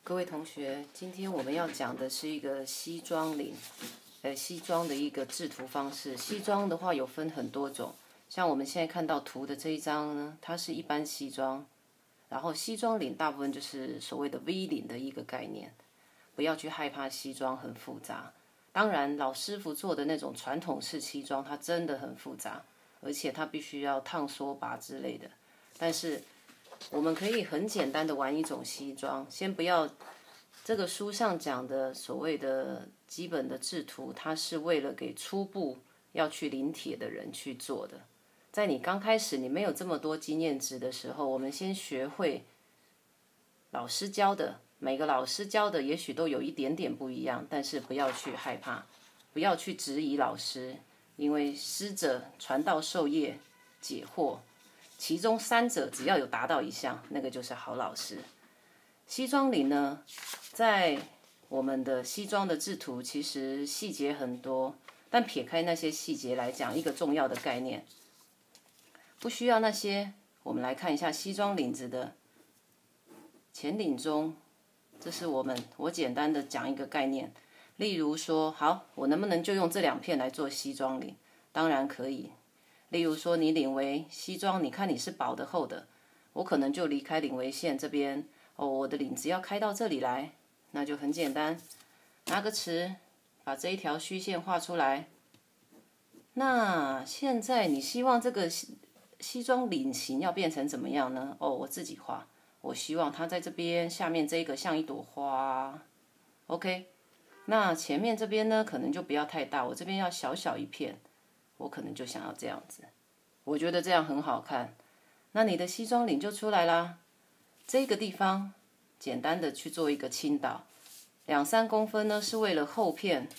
各位同学，今天我们要讲的是一个西装领，西装的一个制图方式。西装的话有分很多种，像我们现在看到图的这一张呢，它是一般西装，然后西装领大部分就是所谓的 V 领的一个概念。不要去害怕西装很复杂，当然老师傅做的那种传统式西装，它真的很复杂，而且它必须要烫缩拔之类的。但是我们可以很简单的玩一种西装，先不要这个书上讲的所谓的基本的制图，它是为了给初步要去临帖的人去做的。在你刚开始你没有这么多经验值的时候，我们先学会老师教的，每个老师教的也许都有一点点不一样，但是不要去害怕，不要去质疑老师，因为师者传道授业解惑。其中三者只要有达到一项，那个就是好老师。西装领呢，在我们的西装的制图其实细节很多，但撇开那些细节来讲，一个重要的概念，不需要那些。我们来看一下西装领子的前领中，这是我简单的讲一个概念。例如说，好，我能不能就用这两片来做西装领？当然可以。例如说，你领围西装，你看你是薄的厚的，我可能就离开领围线这边，我的领子要开到这里来，那就很简单，拿个尺把这一条虚线画出来。那现在你希望这个西装领型要变成怎么样呢？我自己画，我希望它在这边下面这个像一朵花 ，OK。那前面这边呢，可能就不要太大，我这边要小小一片。我可能就想要这样子，我觉得这样很好看。那你的西装领就出来啦。这个地方简单的去做一个倾倒，2-3公分呢是为了后片，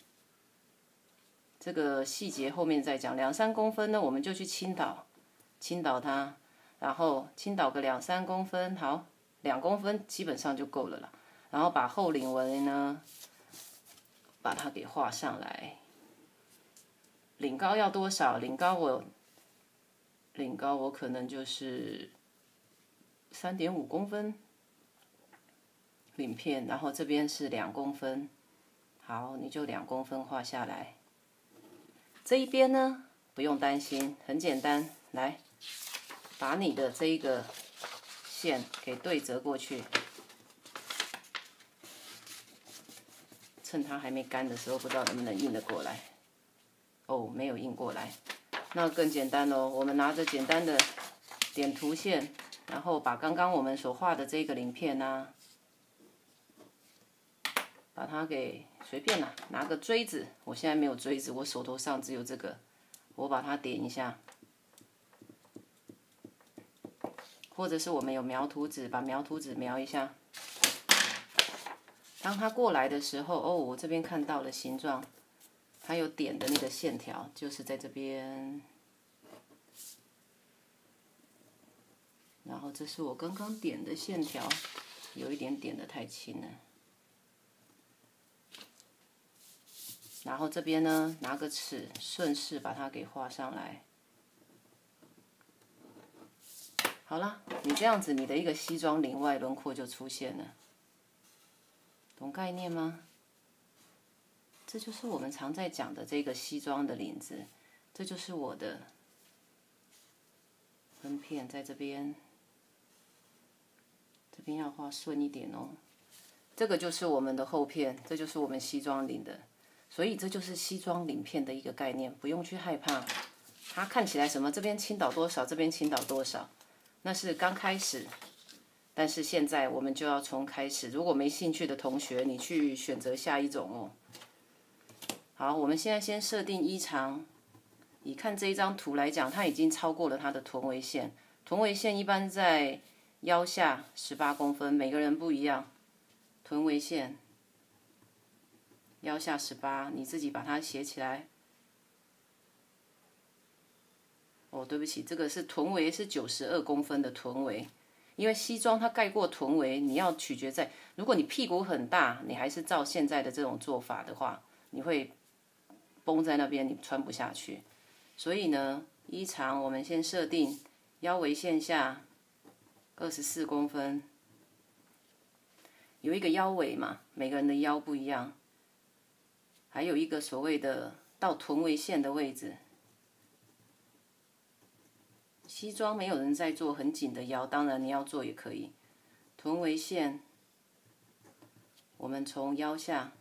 这个细节后面再讲。2-3公分呢，我们就去倾倒它，然后倾倒个2-3公分，好，2公分基本上就够了啦。然后把后领围呢，把它给画上来。领高要多少？领高我可能就是3.5公分领片，然后这边是2公分，好，你就2公分画下来。这一边呢，不用担心，很简单，来，把你的这一个线给对折过去，趁它还没干的时候，不知道能不能印得过来。没有印过来，那更简单咯。我们拿着简单的点图线，然后把刚刚我们所画的这个鳞片啊，把它给随便啦，拿个锥子，我现在没有锥子，我手头上只有这个，我把它点一下，或者是我们有描图纸，把描图纸描一下。当它过来的时候，我这边看到了形状。它有点的那个线条，就是在这边。然后这是我刚刚点的线条，有一点点的太轻了。然后这边呢，拿个尺顺势把它给画上来。好了，你这样子，你的一个西装领外轮廓就出现了，懂概念吗？这就是我们常在讲的这个西装的领子，这就是我的分片在这边，这边要画顺一点哦。这个就是我们的后片，这就是我们西装领的，所以这就是西装领片的一个概念，不用去害怕。它看起来什么这边倾倒多少，这边倾倒多少，那是刚开始。但是现在我们就要从开始，如果没兴趣的同学，你去选择下一种哦。好，我们现在先设定衣长。以看这一张图来讲，它已经超过了它的臀围线。臀围线一般在腰下18公分，每个人不一样。臀围线腰下18，你自己把它写起来。对不起，这个是臀围是92公分的臀围，因为西装它盖过臀围，你要取决在，如果你屁股很大，你还是照现在的这种做法的话，你会绷在那边，你穿不下去。所以呢，衣长我们先设定腰围线下24公分， 有一个腰围嘛，每个人的腰不一样，还有一个所谓的到臀围线的位置。西装没有人在做很紧的腰，当然你要做也可以。臀围线，我们从腰下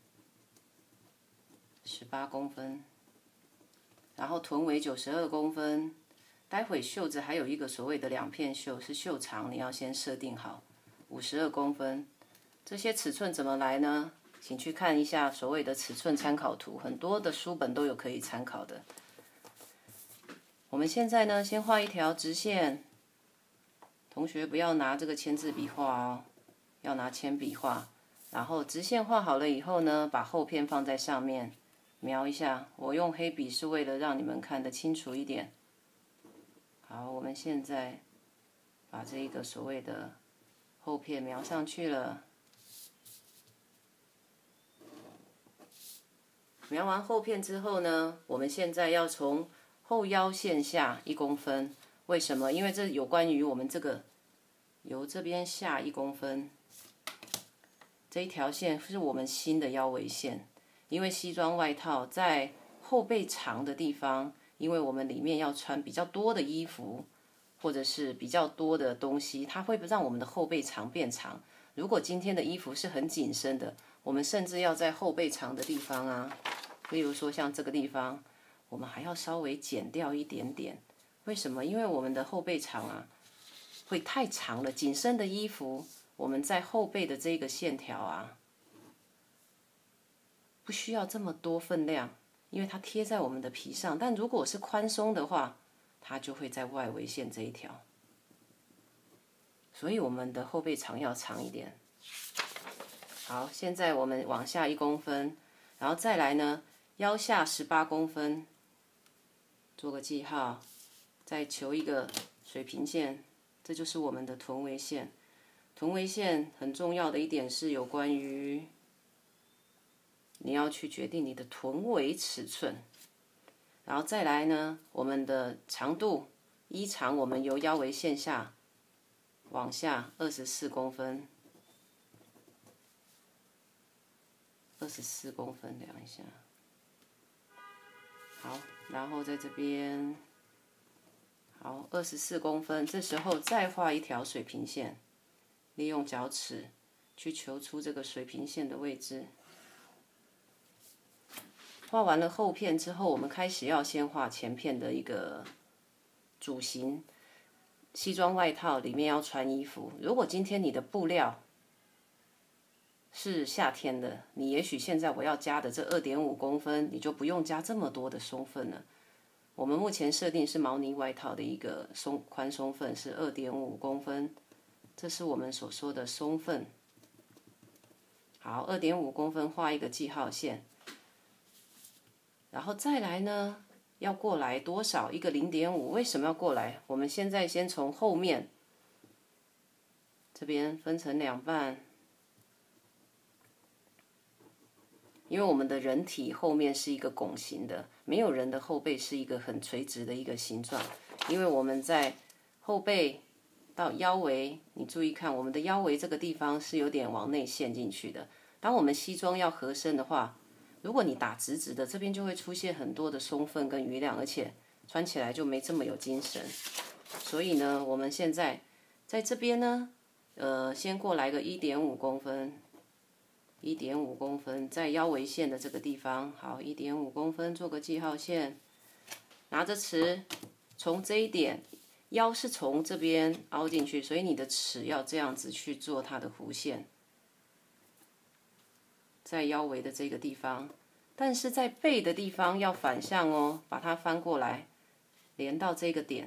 18公分，然后臀围92公分。待会袖子还有一个所谓的2片袖，是袖长，你要先设定好，52公分。这些尺寸怎么来呢？请去看一下所谓的尺寸参考图，很多的书本都有可以参考的。我们现在呢，先画一条直线。同学不要拿这个签字笔画哦，要拿铅笔画。然后直线画好了以后呢，把后片放在上面，描一下。我用黑笔是为了让你们看得清楚一点。好，我们现在把这个所谓的后片描上去了。描完后片之后呢，我们现在要从后腰线下1公分。为什么？因为这有关于我们这个由这边下1公分这一条线是我们新的腰围线。因为西装外套在后背长的地方，因为我们里面要穿比较多的衣服，或者是比较多的东西，它会让我们的后背长变长。如果今天的衣服是很紧身的，我们甚至要在后背长的地方啊，例如说像这个地方，我们还要稍微减掉一点点。为什么？因为我们的后背长啊，会太长了。紧身的衣服，我们在后背的这个线条啊，不需要这么多分量，因为它贴在我们的皮上。但如果是宽松的话，它就会在外围线这一条。所以我们的后背长要长一点。好，现在我们往下1公分，然后再来呢，腰下18公分，做个记号。再求一个水平线，这就是我们的臀围线。臀围线很重要的一点是有关于你要去决定你的臀围尺寸，然后再来呢，我们的长度，衣长我们由腰围线下往下24公分，24公分量一下。好，然后在这边。好，24公分，这时候再画一条水平线，利用脚尺去求出这个水平线的位置。画完了后片之后，我们开始要先画前片的一个主型。西装外套里面要穿衣服，如果今天你的布料是夏天的，你也许现在我要加的这2.5公分，你就不用加这么多的松分了。我们目前设定是毛呢外套的一个宽松分是2.5公分，这是我们所说的松分。好，2.5公分画一个记号线，然后再来呢，要过来多少？一个0.5，为什么要过来？我们现在先从后面这边分成2半。因为我们的人体后面是一个拱形的，没有人的后背是一个很垂直的一个形状。因为我们在后背到腰围，你注意看，我们的腰围这个地方是有点往内陷进去的。当我们西装要合身的话，如果你打直直的，这边就会出现很多的松分跟余量，而且穿起来就没这么有精神。所以呢，我们现在在这边呢，先过来个1.5公分。1.5公分，在腰围线的这个地方，好，1.5公分做个记号线，拿着尺，从这一点，腰是从这边凹进去，所以你的尺要这样子去做它的弧线，在腰围的这个地方，但是在背的地方要反向哦，把它翻过来，连到这个点，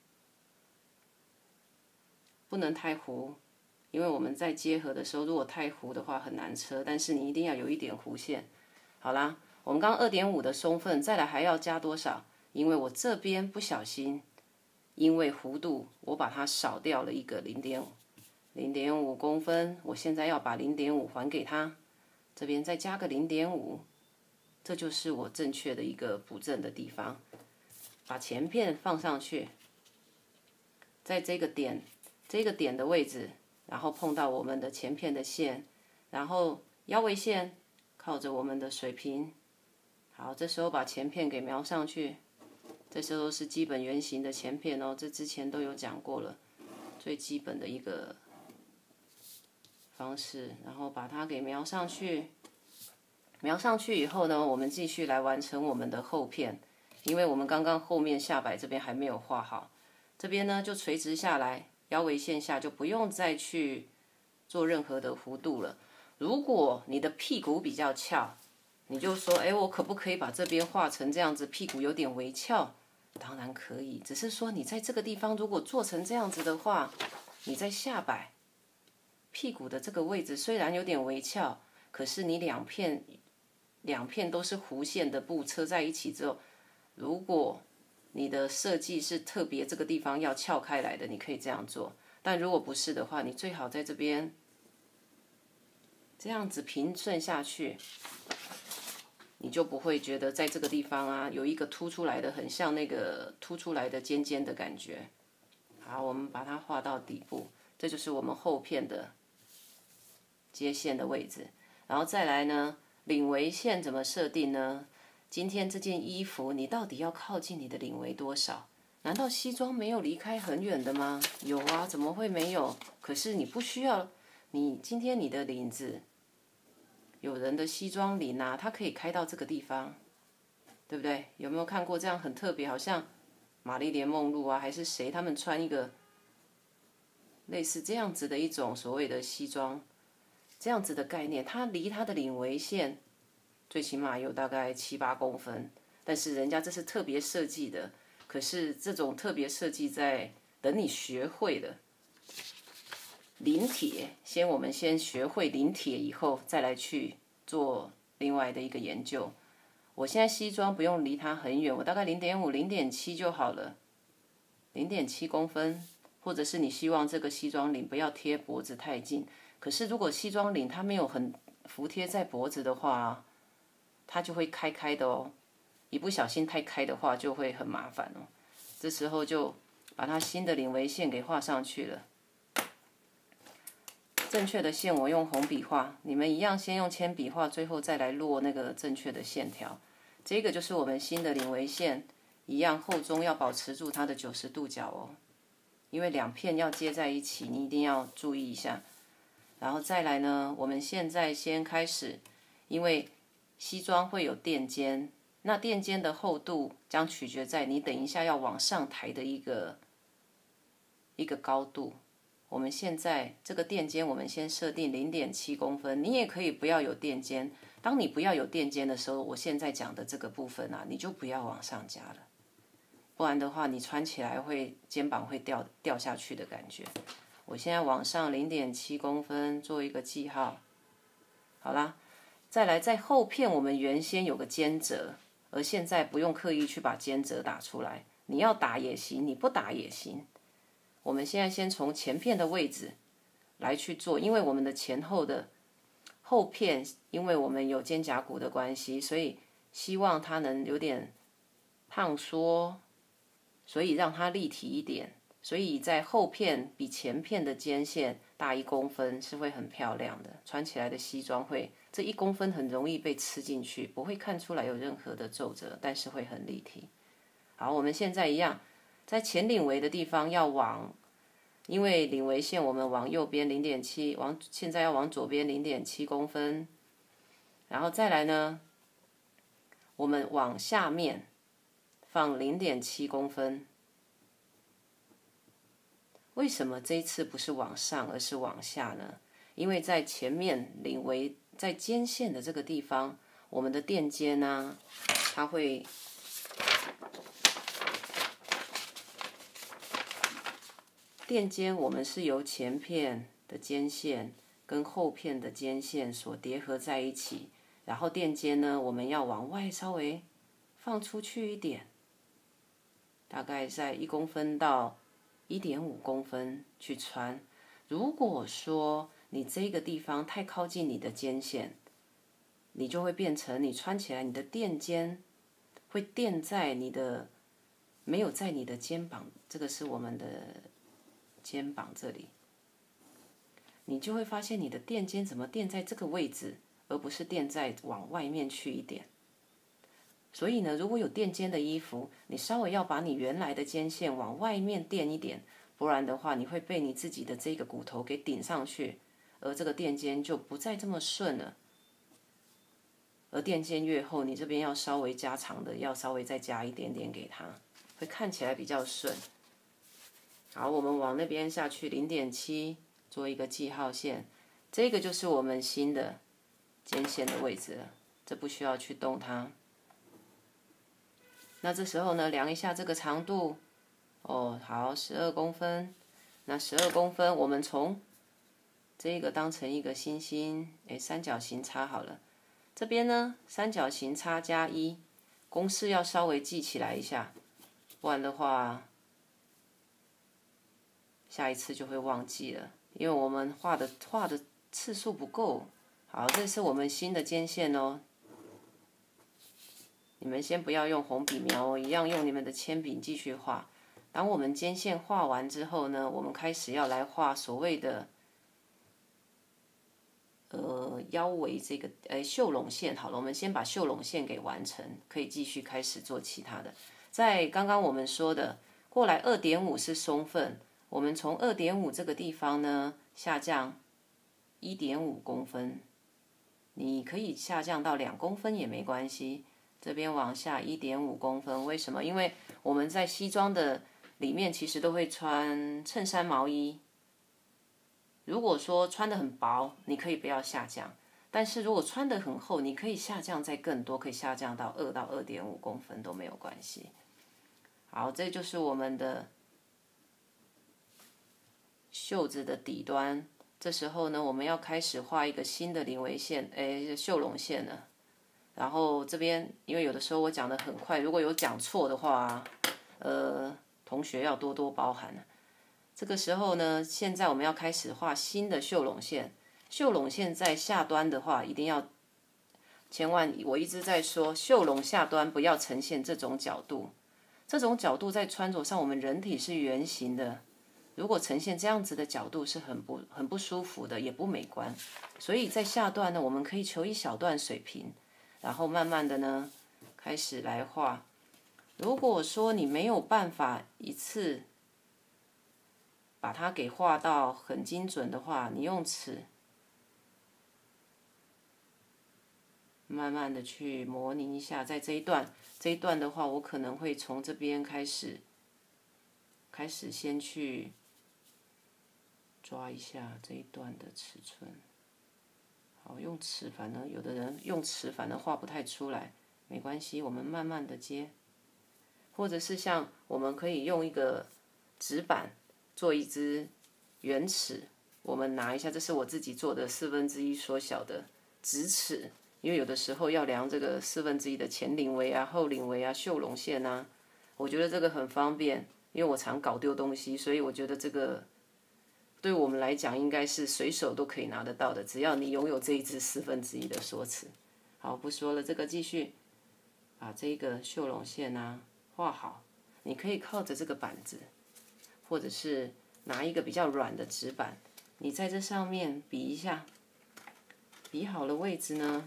不能太弧。因为我们在结合的时候，如果太弧的话很难车，但是你一定要有一点弧线。好啦，我们刚刚2.5的松分，再来还要加多少？因为我这边不小心，因为弧度我把它少掉了一个0.5公分，我现在要把0.5还给他，这边再加个0.5，这就是我正确的一个补正的地方。把前片放上去，在这个点的位置。 然后碰到我们的前片的线，然后腰围线靠着我们的水平。好，这时候把前片给描上去，这时候是基本圆形的前片哦，这之前都有讲过了，最基本的一个方式，然后把它给描上去。描上去以后呢，我们继续来完成我们的后片，因为我们刚刚后面下摆这边还没有画好，这边呢就垂直下来，腰围线下就不用再去做任何的弧度了。如果你的屁股比较翘，你就说，哎，我可不可以把这边画成这样子，屁股有点微翘？当然可以，只是说你在这个地方如果做成这样子的话，你在下摆屁股的这个位置虽然有点微翘，可是你两片都是弧线的布车在一起之后，如果你的设计是特别这个地方要翘开来的，你可以这样做。但如果不是的话，你最好在这边这样子平顺下去，你就不会觉得在这个地方啊有一个凸出来的，很像那个凸出来的尖尖的感觉。好，我们把它画到底部，这就是我们后片的接线的位置。然后再来呢，领围线怎么设定呢？今天这件衣服你到底要靠近你的领围多少？难道西装没有离开很远的吗？有啊，怎么会没有？可是你不需要，你今天你的领子，有人的西装领啊，它可以开到这个地方，对不对？有没有看过这样很特别？好像玛丽莲梦露啊，还是谁，他们穿一个类似这样子的一种所谓的西装，这样子的概念，它离它的领围线最起码有大概7、8公分，但是人家这是特别设计的。可是这种特别设计在等你学会了临帖，我们先学会临帖以后，再来去做另外的一个研究。我现在西装不用离它很远，我大概0.5、0.7就好了，0.7公分，或者是你希望这个西装领不要贴脖子太近。可是如果西装领它没有很服贴在脖子的话，它就会开开的哦。一不小心太开的话，就会很麻烦哦。这时候就把它新的领围线给画上去了。正确的线我用红笔画，你们一样先用铅笔画，最后再来落那个正确的线条。这个就是我们新的领围线，一样后中要保持住它的90度角哦，因为两片要接在一起，你一定要注意一下。然后再来呢，我们现在先开始，因为西装会有垫肩，那垫肩的厚度将取决在你等一下要往上抬的一个高度。我们现在这个垫肩，我们先设定0.7公分，你也可以不要有垫肩。当你不要有垫肩的时候，我现在讲的这个部分啊，你就不要往上加了，不然的话你穿起来会肩膀会掉下去的感觉。我现在往上0.7公分做一个记号，好啦，再来在后片我们原先有个肩折，而现在不用刻意去把肩折打出来，你要打也行，你不打也行。我们现在先从前片的位置来去做，因为我们的前后的后片，因为我们有肩胛骨的关系，所以希望它能有点胖缩，所以让它立体一点。所以在后片比前片的肩线大1公分是会很漂亮的，穿起来的西装会这1公分很容易被吃进去，不会看出来有任何的皱褶，但是会很立体。好，我们现在一样。在前领围的地方要往，因为领围线我们往右边0.7，现在要往左边0.7公分，然后再来呢，我们往下面放0.7公分。为什么这一次不是往上而是往下呢？因为在前面领围在肩线的这个地方，我们的垫肩呢，它会垫肩我们是由前片的肩线跟后片的肩线所叠合在一起，然后垫肩呢，我们要往外稍微放出去一点，大概在1公分到1.5公分去穿。如果说你这个地方太靠近你的肩线，你就会变成你穿起来你的垫肩会垫在你的，没有在你的肩膀，这个是我们的肩膀这里， 你就会发现你的垫肩怎么垫在这个位置，而不是垫在往外面去一点。所以呢，如果有垫肩的衣服，你稍微要把你原来的肩线往外面垫一点，不然的话，你会被你自己的这个骨头给顶上去，而这个垫肩就不再这么顺了。而垫肩越厚，你这边要稍微加长的，要稍微再加一点点给它，会看起来比较顺。好，我们往那边下去0.7做一个记号线，这个就是我们新的肩线的位置了，这不需要去动它。那这时候呢，量一下这个长度，哦，好，12公分。那12公分，我们从这个当成一个星星，三角形插好了。这边呢，三角形插加1，公式要稍微记起来一下，不然的话，下一次就会忘记了，因为我们画的次数不够。好，这是我们新的肩线哦。你们先不要用红笔描哦，一样用你们的铅笔继续画。当我们肩线画完之后呢，我们开始要来画所谓的腰围这个袖拢线。好了，我们先把袖拢线给完成，可以继续开始做其他的。在刚刚我们说的过来2.5是松份，我们从2.5这个地方呢下降1.5公分，你可以下降到2公分也没关系。这边往下1.5公分，为什么？因为我们在西装的里面其实都会穿衬衫毛衣。如果说穿得很薄，你可以不要下降；但是如果穿得很厚，你可以下降再更多，可以下降到2到2.5公分都没有关系。好，这就是我们的袖子的底端。这时候呢，我们要开始画一个新的领围线，袖拢线了。然后这边，因为有的时候我讲得很快，如果有讲错的话，同学要多多包涵。这个时候呢，现在我们要开始画新的袖拢线。袖拢线在下端的话，一定要千万，我一直在说，袖拢下端不要呈现这种角度。这种角度在穿着上，我们人体是圆形的，如果呈现这样子的角度是很不舒服的，也不美观。所以在下段呢，我们可以求一小段水平。然后慢慢的呢，开始来画。如果说你没有办法一次把它给画到很精准的话，你用尺慢慢的去模拟一下。在这一段的话，我可能会从这边开始先去抓一下这一段的尺寸。好，用尺，反正有的人用尺反正画不太出来，没关系，我们慢慢的接，或者是像我们可以用一个纸板做一支圆尺，我们拿一下，这是我自己做的1/4缩小的直尺，因为有的时候要量这个1/4的前领围啊、后领围啊、袖拢线啊，我觉得这个很方便，因为我常搞丢东西，所以我觉得这个。对我们来讲，应该是随手都可以拿得到的，只要你拥有这一支1/4的缩尺。好，不说了，这个继续把这个袖拢线啊画好。你可以靠着这个板子，或者是拿一个比较软的纸板，你在这上面比一下，比好了位置呢，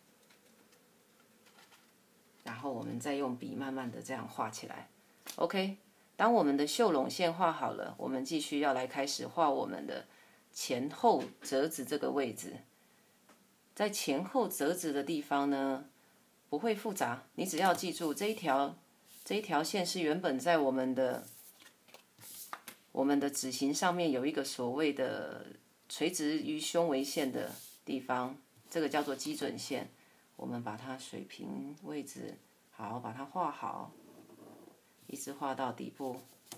然后我们再用笔慢慢的这样画起来。OK。当我们的袖拢线画好了，我们继续要来开始画我们的前后折子这个位置。在前后折子的地方呢，不会复杂，你只要记住这一条线是原本在我们的指型上面有一个所谓的垂直于胸围线的地方，这个叫做基准线。我们把它水平位置好，把它画好。一直画到底部，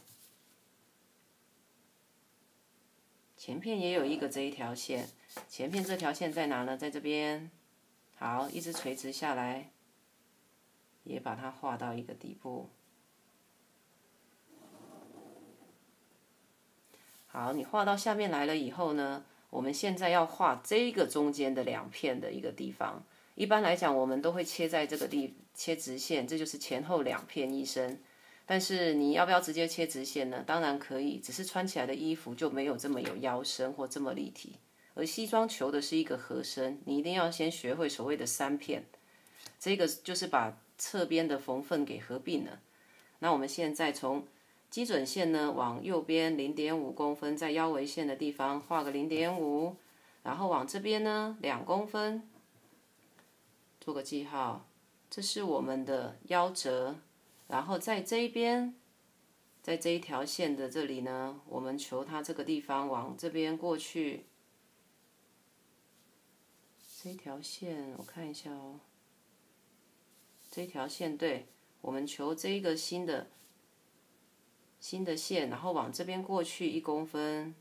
前片也有一个这一条线，前片这条线在哪呢？在这边。好，一直垂直下来，也把它画到一个底部。好，你画到下面来了以后呢，我们现在要画这个中间的2片的一个地方。一般来讲，我们都会切在这个切直线，这就是前后2片一身。 但是你要不要直接切直线呢？当然可以，只是穿起来的衣服就没有这么有腰身或这么立体。而西装求的是一个合身，你一定要先学会所谓的3片，这个就是把侧边的缝缝给合并了。那我们现在从基准线呢往右边0.5公分，在腰围线的地方画个0.5，然后往这边呢2公分，做个记号，这是我们的腰折。然后在这一边，在这一条线的这里呢，我们求它这个地方往这边过去。这条线我看一下哦，这条线对，我们求这一个新的线，然后往这边过去1公分。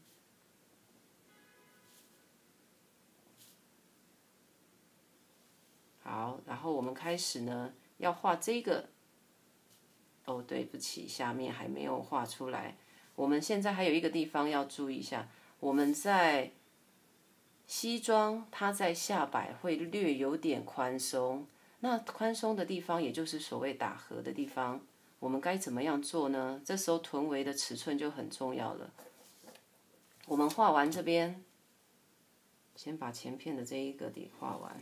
好，然后我们开始呢，要画这个。哦，对不起，下面还没有画出来。我们现在还有一个地方要注意一下，我们在西装它在下摆会略有点宽松，那宽松的地方也就是所谓打合的地方，我们该怎么样做呢？这时候臀围的尺寸就很重要了。我们画完这边，先把前片的这一个给画完，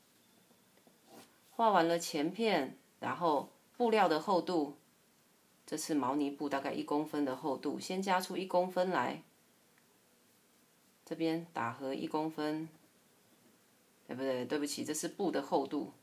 画完了前片，然后布料的厚度，这是毛呢布大概1公分的厚度，先加出1公分来。这边打合1公分，对不对？对不起，这是布的厚度。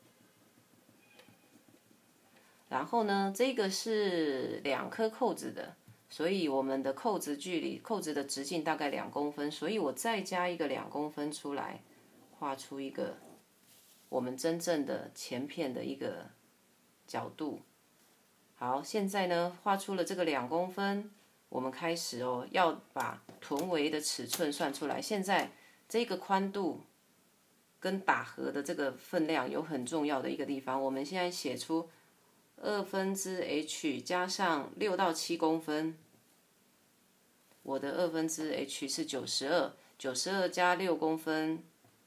然后呢，这个是2颗扣子的，所以我们的扣子距离，扣子的直径大概2公分，所以我再加一个2公分出来，画出一个我们真正的前片的一个角度。好，现在呢，画出了这个2公分。我们开始哦，要把臀围的尺寸算出来。现在这个宽度跟打合的这个分量有很重要的一个地方。我们现在写出2/h 加上6到7公分。我的2/h 是92，92加6公分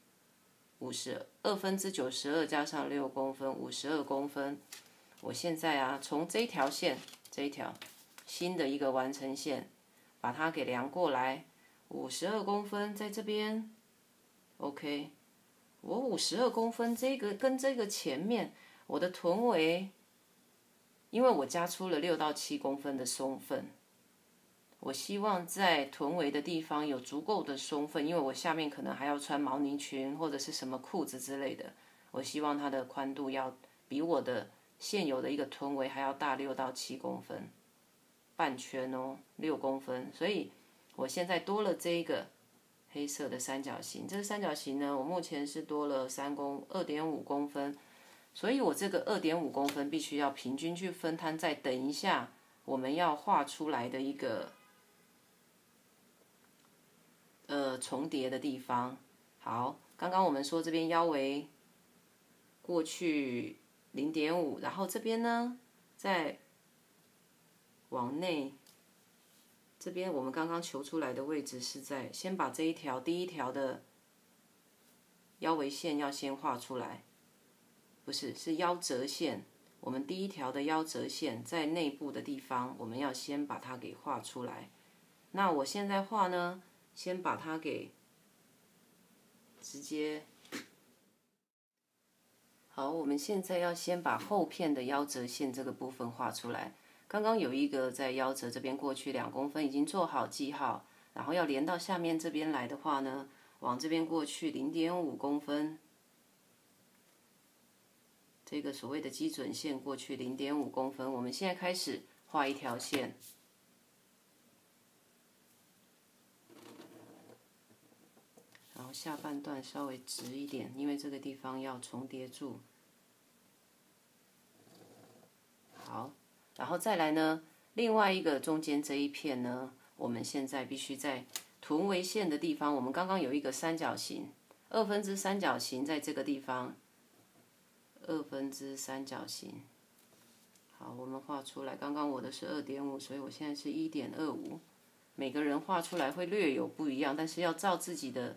，2/92加上6公分，52公分。我现在啊，从这一条线，这一条。新的一个完成线，把它给量过来，52公分在这边 ，OK， 我52公分这个跟这个前面我的臀围，因为我加出了6到7公分的松分，我希望在臀围的地方有足够的松分，因为我下面可能还要穿毛呢裙或者是什么裤子之类的，我希望它的宽度要比我的现有的一个臀围还要大6到7公分。半圈哦，6公分，所以我现在多了这一个黑色的三角形。这个三角形呢，我目前是多了2.5公分，所以我这个2.5公分必须要平均去分摊在等一下我们要画出来的一个重叠的地方。好，刚刚我们说这边腰围过去0.5，然后这边呢再往内，这边我们刚刚求出来的位置是在，先把这一条第一条的腰围线要先画出来，不是，是腰折线。我们第一条的腰折线在内部的地方，我们要先把它给画出来。那我现在画呢，先把它给直接。好，我们现在要先把后片的腰折线这个部分画出来。刚刚有一个在腰折这边过去2公分已经做好记号，然后要连到下面这边来的话呢，往这边过去0.5公分，这个所谓的基准线过去0.5公分。我们现在开始画一条线，然后下半段稍微直一点，因为这个地方要重叠住。好。然后再来呢，另外一个中间这一片呢，我们现在必须在臀围线的地方，我们刚刚有一个三角形，2分之三角形在这个地方，2分之三角形。好，我们画出来。刚刚我的是2.5，所以我现在是1.25。每个人画出来会略有不一样，但是要照自己的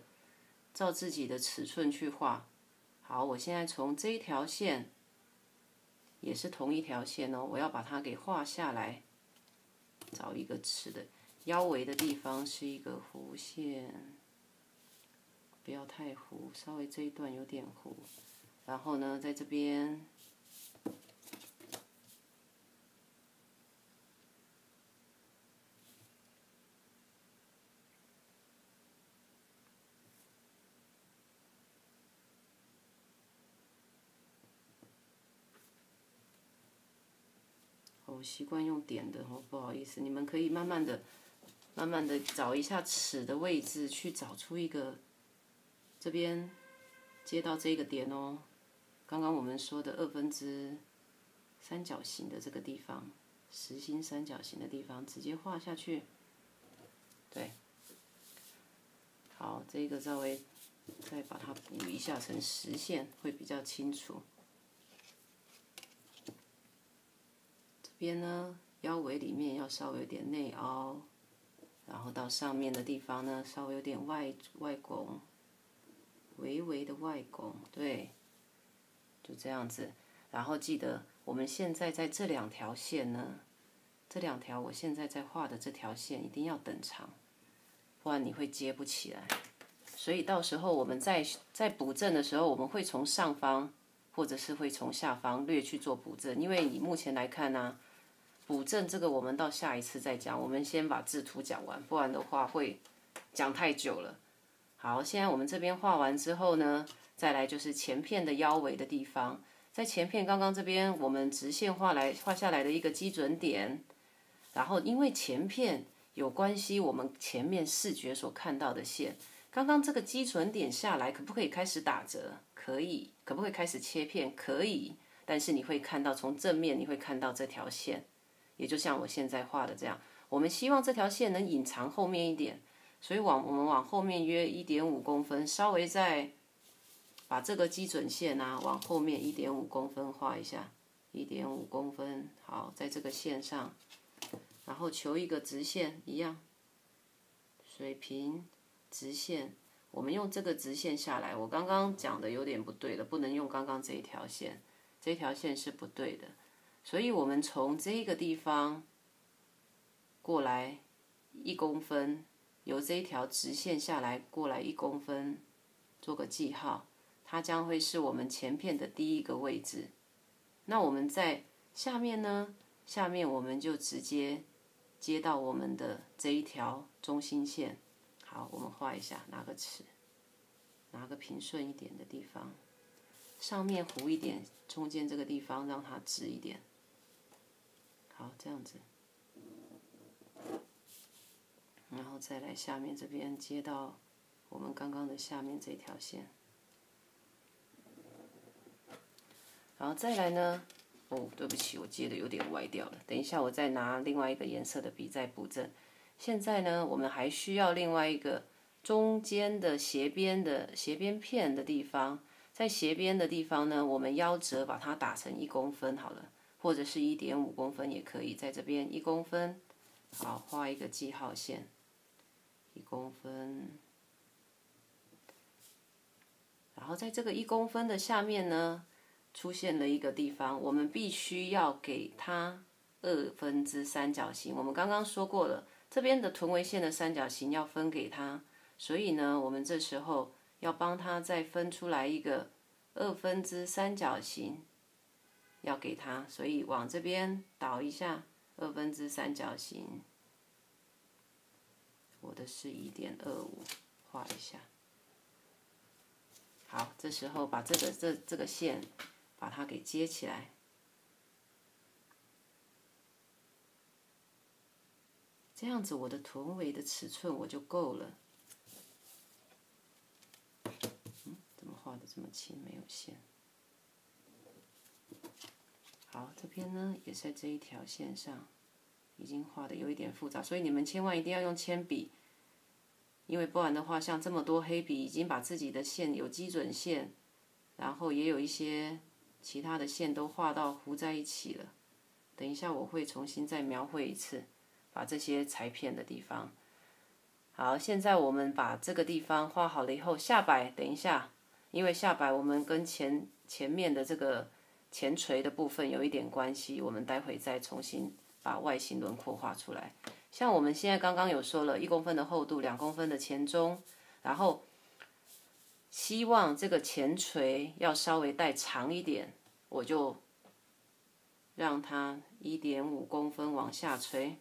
尺寸去画。好，我现在从这一条线也是同一条线哦，我要把它给画下来，找一个尺的腰围的地方是一个弧线，不要太弧，稍微这一段有点弧，然后呢，在这边。我习惯用点的哦，不好意思，你们可以慢慢的找一下尺的位置，去找出一个这边接到这个点哦。刚刚我们说的2/3三角形的这个地方，实心三角形的地方，直接画下去。对，好，这个稍微再把它补一下成实线，会比较清楚。这边呢，腰围里面要稍微有点内凹，然后到上面的地方呢，稍微有点外拱，微微的外拱，对，就这样子。然后记得，我们现在在这2条线呢，这2条我现在在画的这条线一定要等长，不然你会接不起来。所以到时候我们在补正的时候，我们会从上方或者是会从下方略去做补正，因为以目前来看呢，补正这个我们到下一次再讲，我们先把制图讲完，不然的话会讲太久了。好，现在我们这边画完之后呢，再来就是前片的腰围的地方，在前片刚刚这边我们直线画下来的一个基准点，然后因为前片有关系我们前面视觉所看到的线，刚刚这个基准点下来可不可以开始打折？可以。可不可以开始切片？可以。但是你会看到从正面你会看到这条线，也就像我现在画的这样，我们希望这条线能隐藏后面一点，所以我们往后面约1.5公分，稍微再把这个基准线啊往后面1.5公分画一下，1.5公分，好，在这个线上，然后求一个直线，一样，水平直线，我们用这个直线下来，我刚刚讲的有点不对了，不能用刚刚这一条线，这条线是不对的，所以我们从这个地方过来1公分，由这一条直线下来过来1公分，做个记号，它将会是我们前片的第一个位置。那我们在下面呢？下面我们就直接接到我们的这一条中心线。好，我们画一下，拿个尺，拿个平顺一点的地方，上面弧一点，中间这个地方让它直一点。好，这样子。然后再来下面这边接到我们刚刚的下面这条线，然后再来呢，哦，对不起，我接的有点歪掉了，等一下我再拿另外一个颜色的笔再补正。现在呢，我们还需要另外一个中间的斜边片的地方，在斜边的地方呢，我们腰折把它打成1公分好了，或者是1.5公分也可以，在这边1公分，好，画一个记号线。1公分，然后在这个1公分的下面呢，出现了一个地方，我们必须要给它2/3三角形。我们刚刚说过了，这边的臀围线的三角形要分给它，所以呢，我们这时候要帮它再分出来一个2/3三角形，要给它，所以往这边导一下2/3三角形。我的是1.25，画一下。好，这时候把这个线把它给接起来，这样子我的臀围的尺寸我就够了。怎么画的这么轻，没有线？好，这边呢也在这一条线上，已经画的有一点复杂，所以你们千万一定要用铅笔。因为不然的话，像这么多黑笔已经把自己的线有基准线，然后也有一些其他的线都画到糊在一起了。等一下我会重新再描绘一次，把这些裁片的地方。好，现在我们把这个地方画好了以后，下摆等一下，因为下摆我们跟前面的这个前垂的部分有一点关系，我们待会再重新把外形轮廓画出来。像我们现在刚刚有说了1公分的厚度，2公分的前中，然后希望这个前垂要稍微带长一点，我就让它1.5公分往下垂。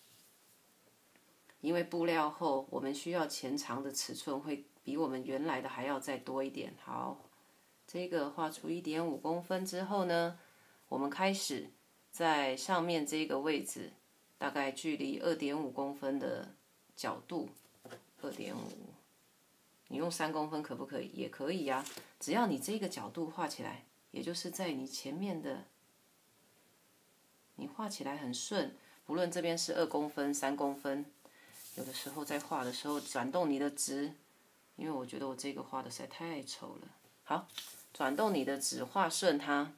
因为布料厚，我们需要前长的尺寸会比我们原来的还要再多一点。好，这个画出1.5公分之后呢，我们开始在上面这个位置，大概距离2.5公分的角度，2.5，你用3公分可不可以？也可以呀，只要你这个角度画起来，也就是在你前面的，你画起来很顺，不论这边是2公分、3公分。有的时候在画的时候转动你的纸，因为我觉得我这个画的实在太丑了。好，转动你的纸画顺它，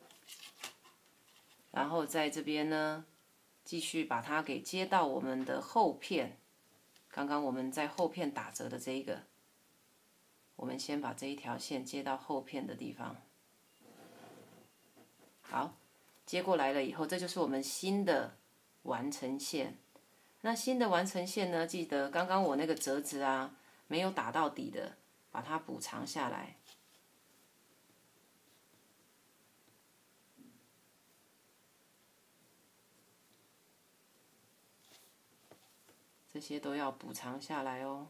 然后在这边呢，继续把它给接到我们的后片。刚刚我们在后片打折的这一个，我们先把这一条线接到后片的地方。好，接过来了以后，这就是我们新的完成线。那新的完成线呢？记得刚刚我那个折子啊，没有打到底的，把它补偿下来。这些都要补偿下来哦。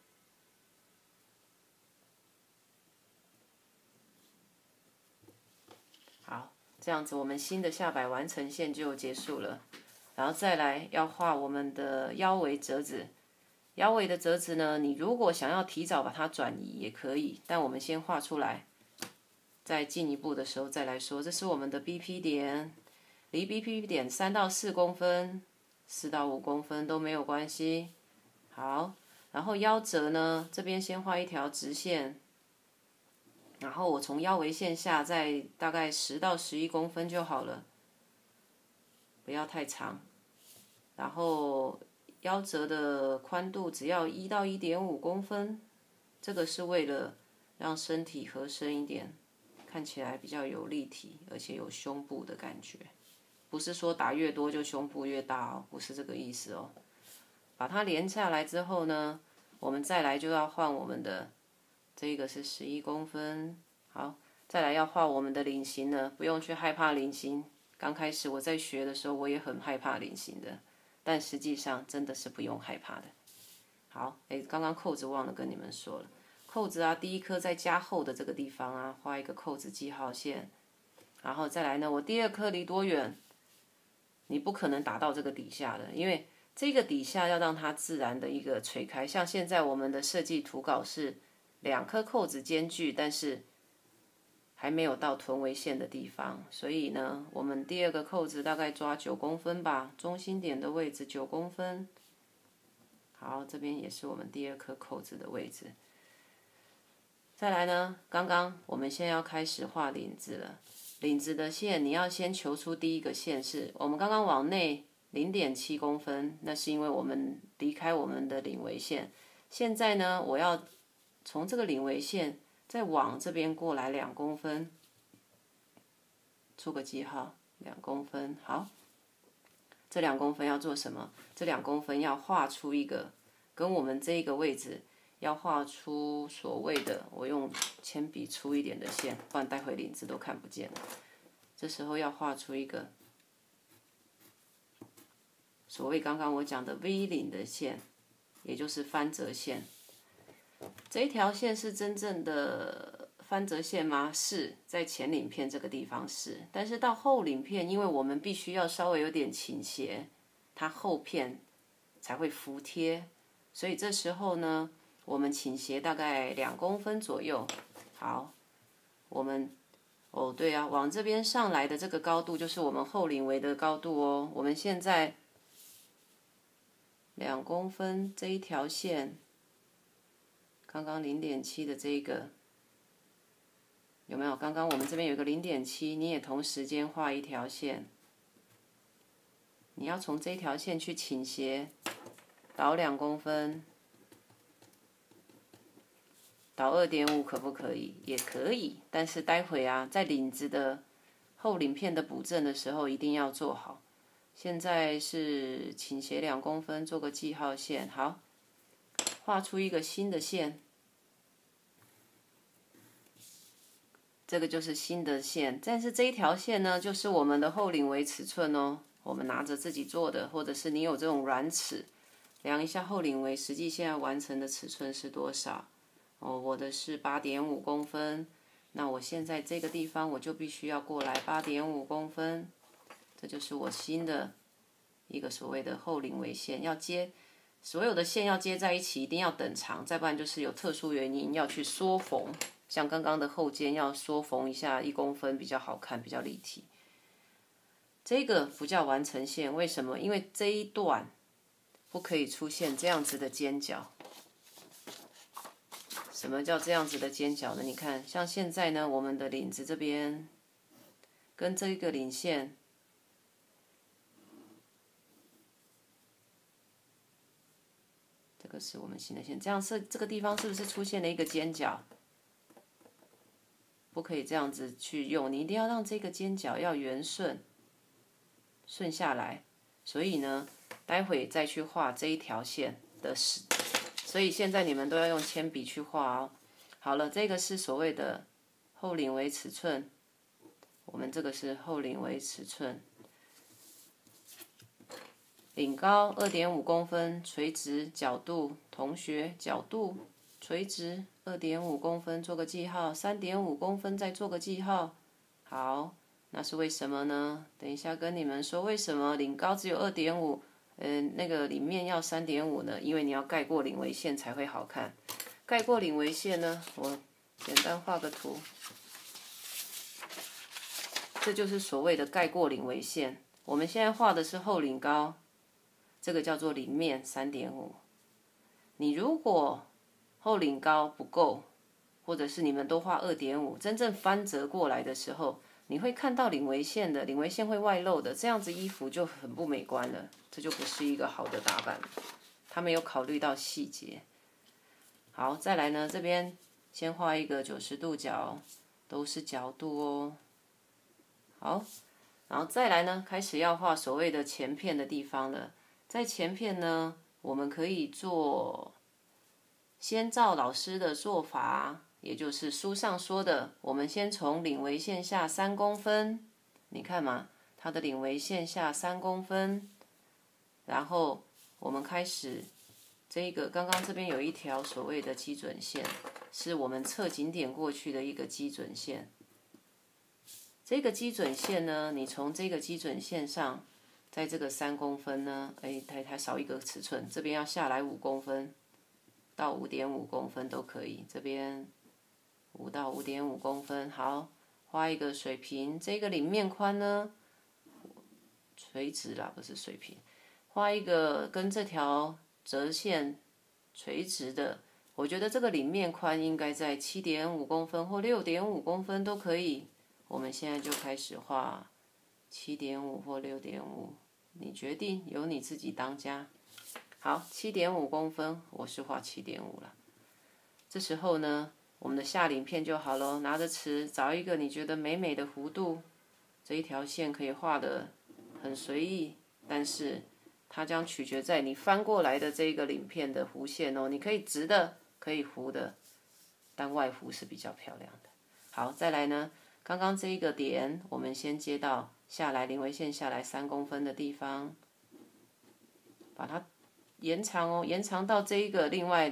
好，这样子我们新的下摆完成线就结束了。然后再来要画我们的腰围折子。腰围的折子呢，你如果想要提早把它转移也可以，但我们先画出来，再进一步的时候再来说。这是我们的 BP 点，离 BP 点3到4公分，4到5公分都没有关系。好，然后腰折呢，这边先画一条直线，然后我从腰围线下再大概10到11公分就好了，不要太长。然后腰折的宽度只要1到1.5公分，这个是为了让身体合身一点，看起来比较有立体，而且有胸部的感觉。不是说打越多就胸部越大哦，不是这个意思哦。把它连下来之后呢，我们再来就要换我们的，这个是11公分。好，再来要画我们的领型了，不用去害怕领型。刚开始我在学的时候，我也很害怕领型的。但实际上真的是不用害怕的。好，刚刚扣子忘了跟你们说了，扣子啊，第一颗在加厚的这个地方啊，画一个扣子记号线，然后再来呢，我第2颗离多远？你不可能打到这个底下的，因为这个底下要让它自然的一个垂开。像现在我们的设计图稿是2颗扣子间距，但是还没有到臀围线的地方，所以呢，我们第2个扣子大概抓9公分吧，中心点的位置9公分。好，这边也是我们第2颗扣子的位置。再来呢，刚刚我们现在要开始画领子了。领子的线你要先求出第一个线是，我们刚刚往内0.7公分，那是因为我们离开我们的领围线。现在呢，我要从这个领围线再往这边过来2公分，出个记号，2公分。好，这2公分要做什么？这2公分要画出一个跟我们这个位置要画出所谓的，我用铅笔粗一点的线，不然待会领子都看不见了。这时候要画出一个所谓刚刚我讲的 V 领的线，也就是翻折线。这一条线是真正的翻折线吗？是，在前领片这个地方是，但是到后领片，因为我们必须要稍微有点倾斜，它后片才会服帖，所以这时候呢，我们倾斜大概2公分左右。好，我们对啊，往这边上来的这个高度就是我们后领围的高度哦。我们现在2公分这一条线。刚刚0.7的这个有没有？刚刚我们这边有一个0.7，你也同时间画一条线，你要从这一条线去倾斜，倒2公分，倒2.5可不可以？也可以，但是待会啊，在领子的后领片的补正的时候一定要做好。现在是倾斜2公分，做个记号线，好，画出一个新的线，这个就是新的线。但是这一条线呢，就是我们的后领围尺寸哦。我们拿着自己做的，或者是你有这种软尺，量一下后领围实际现在完成的尺寸是多少？哦，我的是8.5公分。那我现在这个地方我就必须要过来8.5公分，这就是我新的一个所谓的后领围线，要接所有的线要接在一起，一定要等长，再不然就是有特殊原因要去缩缝，像刚刚的后肩要缩缝一下1公分比较好看，比较立体。这个不叫完成线，为什么？因为这一段不可以出现这样子的尖角。什么叫这样子的尖角呢？你看，像现在呢，我们的领子这边跟这个领线，这个是我们新的线，这样是这个地方是不是出现了一个尖角？不可以这样子去用，你一定要让这个尖角要圆顺，顺下来。所以呢，待会再去画这一条线的时。所以现在你们都要用铅笔去画哦。好了，这个是所谓的后领围尺寸，我们这个是后领围尺寸，领高2.5公分，垂直角度，同学角度垂直2.5公分，做个记号，3.5公分再做个记号。好，那是为什么呢？等一下跟你们说为什么领高只有2.5。那个领面要3.5呢，因为你要盖过领围线才会好看。盖过领围线呢，我简单画个图，这就是所谓的盖过领围线。我们现在画的是后领高，这个叫做领面3.5。你如果后领高不够，或者是你们都画2.5，真正翻折过来的时候，你会看到领围线的，领围线会外露的，这样子衣服就很不美观了，这就不是一个好的打扮。他没有考虑到细节。好，再来呢，这边先画一个90度角，都是角度哦。好，然后再来呢，开始要画所谓的前片的地方了。在前片呢，我们可以做先照老师的做法。也就是书上说的，我们先从领围线下3公分，你看嘛，它的领围线下3公分，然后我们开始这个刚刚这边有一条所谓的基准线，是我们测景点过去的一个基准线。这个基准线呢，你从这个基准线上，在这个3公分呢，它少一个尺寸，这边要下来5公分到5.5公分都可以，这边5到5.5公分，好，画一个水平。这个领面宽呢，垂直啦，不是水平。画一个跟这条折线垂直的，我觉得这个领面宽应该在7.5公分或6.5公分都可以。我们现在就开始画7.5或6.5，你决定，由你自己当家。好，7.5公分，我是画7.5了。这时候呢，我们的下领片就好了，拿着尺找一个你觉得美美的弧度，这一条线可以画得很随意，但是它将取决在你翻过来的这个领片的弧线哦。你可以直的，可以弧的，但外弧是比较漂亮的。好，再来呢，刚刚这一个点，我们先接到下来领围线下来3公分的地方，把它延长哦，延长到这一个另外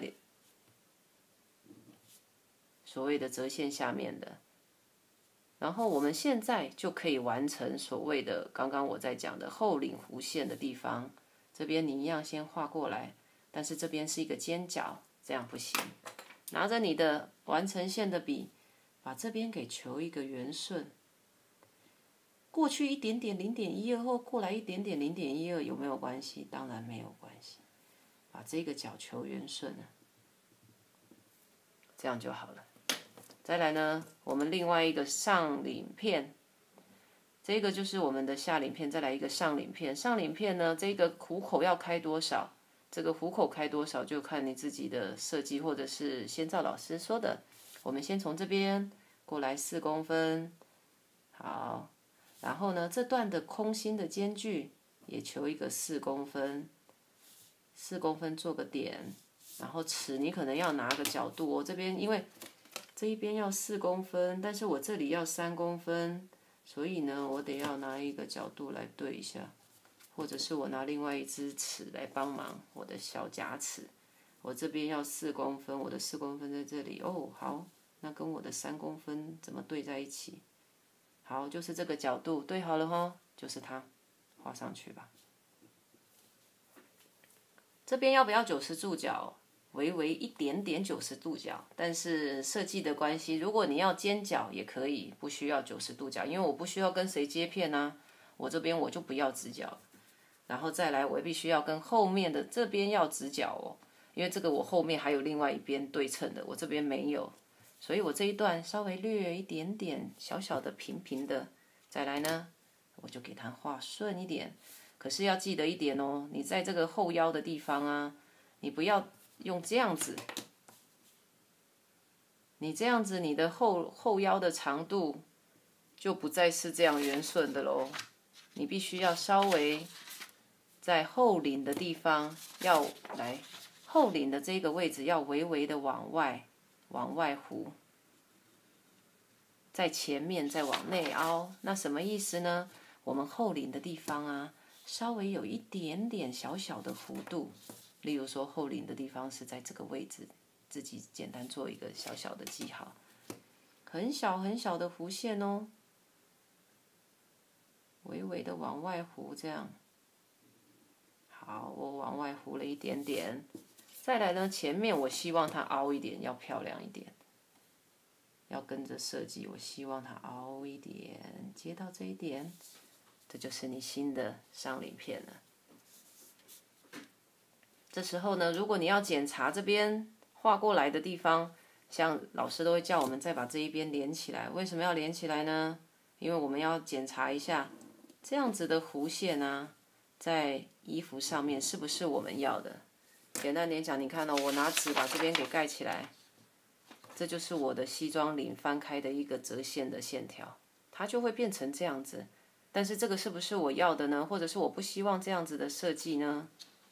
所谓的折线下面的，然后我们现在就可以完成所谓的刚刚我在讲的后领弧线的地方。这边你一样先画过来，但是这边是一个尖角，这样不行。拿着你的完成线的笔，把这边给求一个圆顺。过去一点点0.12或过来一点点0.12有没有关系？当然没有关系。把这个角求圆顺了，这样就好了。再来呢，我们另外一个上领片，这个就是我们的下领片，再来一个上领片。上领片呢，这个虎口要开多少？这个虎口开多少就看你自己的设计，或者是先照老师说的。我们先从这边过来4公分，好， 然后呢，这段的空心的间距也求一个4公分，4公分做个点，然后尺你可能要拿个角度哦，这边因为这一边要4公分，但是我这里要3公分，所以呢，我得要拿一个角度来对一下，或者是我拿另外一支尺来帮忙，我的小夹尺，我这边要4公分，我的4公分在这里哦，好，那跟我的3公分怎么对在一起？好，就是这个角度对好了哈，就是它，画上去吧。这边要不要90度角？微微一点点90度角，但是设计的关系，如果你要尖角也可以，不需要90度角，因为我不需要跟谁接片啊，我这边我就不要直角，然后再来我必须要跟后面的这边要直角哦，因为这个我后面还有另外一边对称的，我这边没有。所以我这一段稍微略一点点小小的平平的，再来呢，我就给它画顺一点。可是要记得一点哦，你在这个后腰的地方啊，你不要用这样子，你这样子你的后腰的长度就不再是这样圆顺的喽。你必须要稍微在后领的地方要来，后领的这个位置要微微的往外弧，在前面再往内凹，那什么意思呢？我们后领的地方啊，稍微有一点点小小的弧度，例如说后领的地方是在这个位置，自己简单做一个小小的记号，很小很小的弧线哦，微微的往外弧这样。好，我往外弧了一点点。再来呢，前面我希望它凹一点，要漂亮一点。要跟着设计，我希望它凹一点，接到这一点，这就是你新的上领片了。这时候呢，如果你要检查这边画过来的地方，像老师都会叫我们再把这一边连起来。为什么要连起来呢？因为我们要检查一下这样子的弧线啊，在衣服上面是不是我们要的。简单点讲，你看到我拿纸把这边给盖起来。这就是我的西装领翻开的一个折线的线条，它就会变成这样子。但是这个是不是我要的呢？或者是我不希望这样子的设计呢？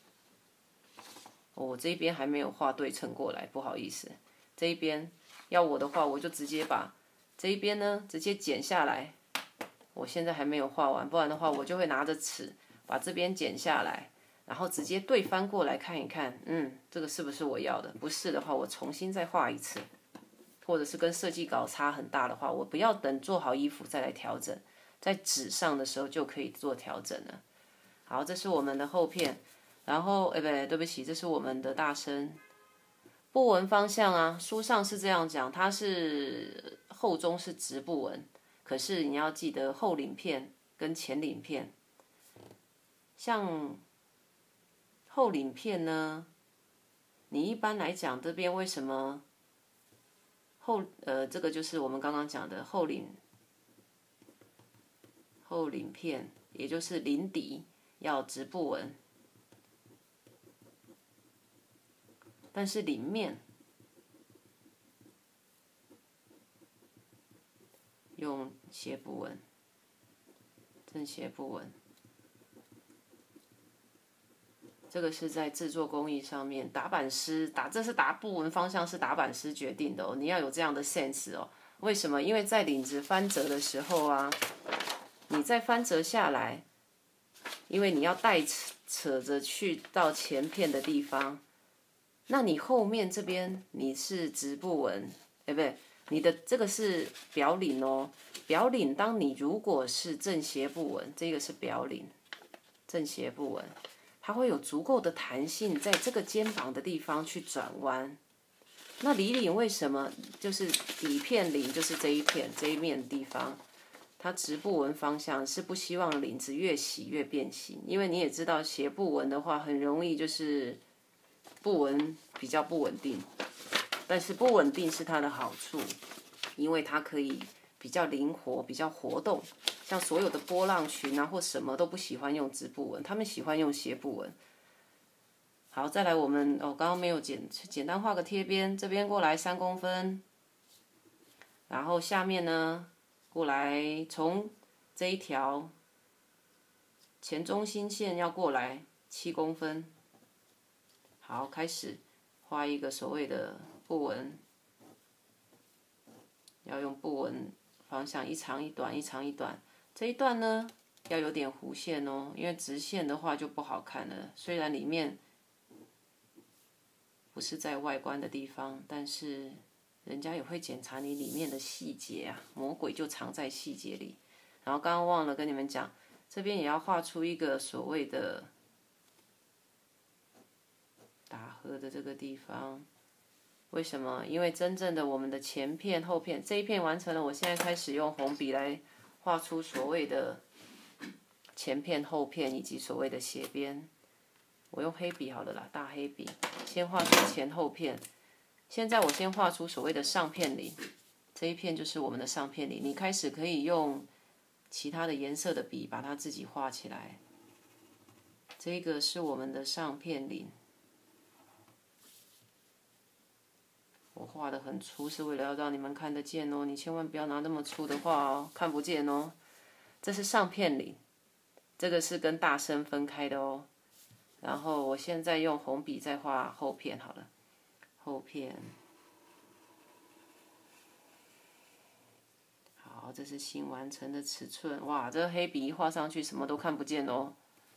我这边还没有画对称过来，不好意思。这一边要我的话，我就直接把这一边呢直接剪下来。我现在还没有画完，不然的话我就会拿着尺把这边剪下来，然后直接对翻过来看一看，这个是不是我要的？不是的话，我重新再画一次。或者是跟设计稿差很大的话，我不要等做好衣服再来调整，在纸上的时候就可以做调整了。好，这是我们的后片，然后对不起，这是我们的大身。布纹方向啊，书上是这样讲，它是后中是直布纹，可是你要记得后领片跟前领片，像后领片呢，你一般来讲这边为什么？这个就是我们刚刚讲的后领片，也就是领底要直布纹，但是领面用斜布纹，正斜布纹。这个是在制作工艺上面，打版师这是布纹方向是打版师决定的哦，你要有这样的 sense 哦。为什么？因为在领子翻折的时候啊，你再翻折下来，因为你要带扯着去到前片的地方，那你后面这边你是直布纹，不对，你的这个是表领哦。表领，当你如果是正斜布纹，这个是表领，正斜布纹。它会有足够的弹性，在这个肩膀的地方去转弯。那里领为什么就是底片领就是这一面的地方，它直布纹方向是不希望领子越洗越变形，因为你也知道斜布纹的话很容易就是布纹比较不稳定，但是不稳定是它的好处，因为它可以比较灵活，比较活动。像所有的波浪裙啊或什么都不喜欢用直布纹，他们喜欢用斜布纹。好，再来我们刚刚没有简单画个贴边，这边过来3公分，然后下面呢过来从这一条前中心线要过来7公分。好，开始画一个所谓的布纹，要用布纹方向一长一短，一长一短。这一段呢要有点弧线哦，因为直线的话就不好看了。虽然里面不是在外观的地方，但是人家也会检查你里面的细节啊，魔鬼就藏在细节里。然后刚刚忘了跟你们讲，这边也要画出一个所谓的打合的这个地方。为什么？因为真正的我们的前片、后片这一片完成了，我现在开始用红笔来画出所谓的前片、后片以及所谓的斜边。我用黑笔好了啦，大黑笔，先画出前后片。现在我先画出所谓的上片领，这一片就是我们的上片领。你开始可以用其他的颜色的笔把它自己画起来。这个是我们的上片领。我画的很粗，是为了要让你们看得见哦。你千万不要拿那么粗的画哦，看不见哦。这是上片领，这个是跟大身分开的哦。然后我现在用红笔再画后片好了，后片。好，这是新完成的尺寸。哇，这个黑笔一画上去，什么都看不见哦。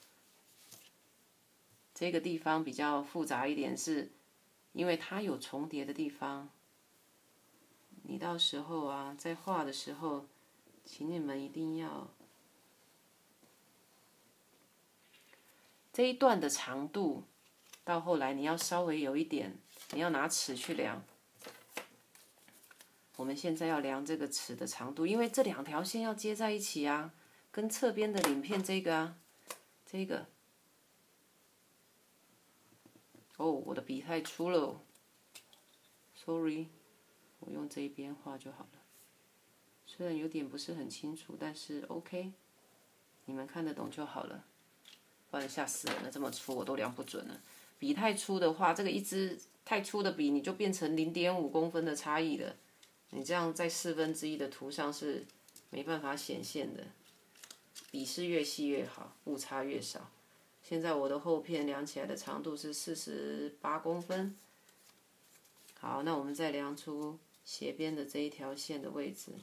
这个地方比较复杂一点是。因为它有重叠的地方，你到时候啊，在画的时候，请你们一定要这一段的长度，到后来你要稍微有一点，你要拿尺去量。我们现在要量这个尺的长度，因为这2条线要接在一起啊，跟侧边的鳞片这个啊，这个。哦，我的笔太粗了 ，sorry， 我用这一边画就好了。虽然有点不是很清楚，但是 OK， 你们看得懂就好了。不然吓死人了，这么粗我都量不准了。笔太粗的话，这个一支太粗的笔，你就变成0.5公分的差异了。你这样在1/4的图上是没办法显现的。笔是越细越好，误差越少。现在我的后片量起来的长度是48公分。好，那我们再量出斜边的这一条线的位置。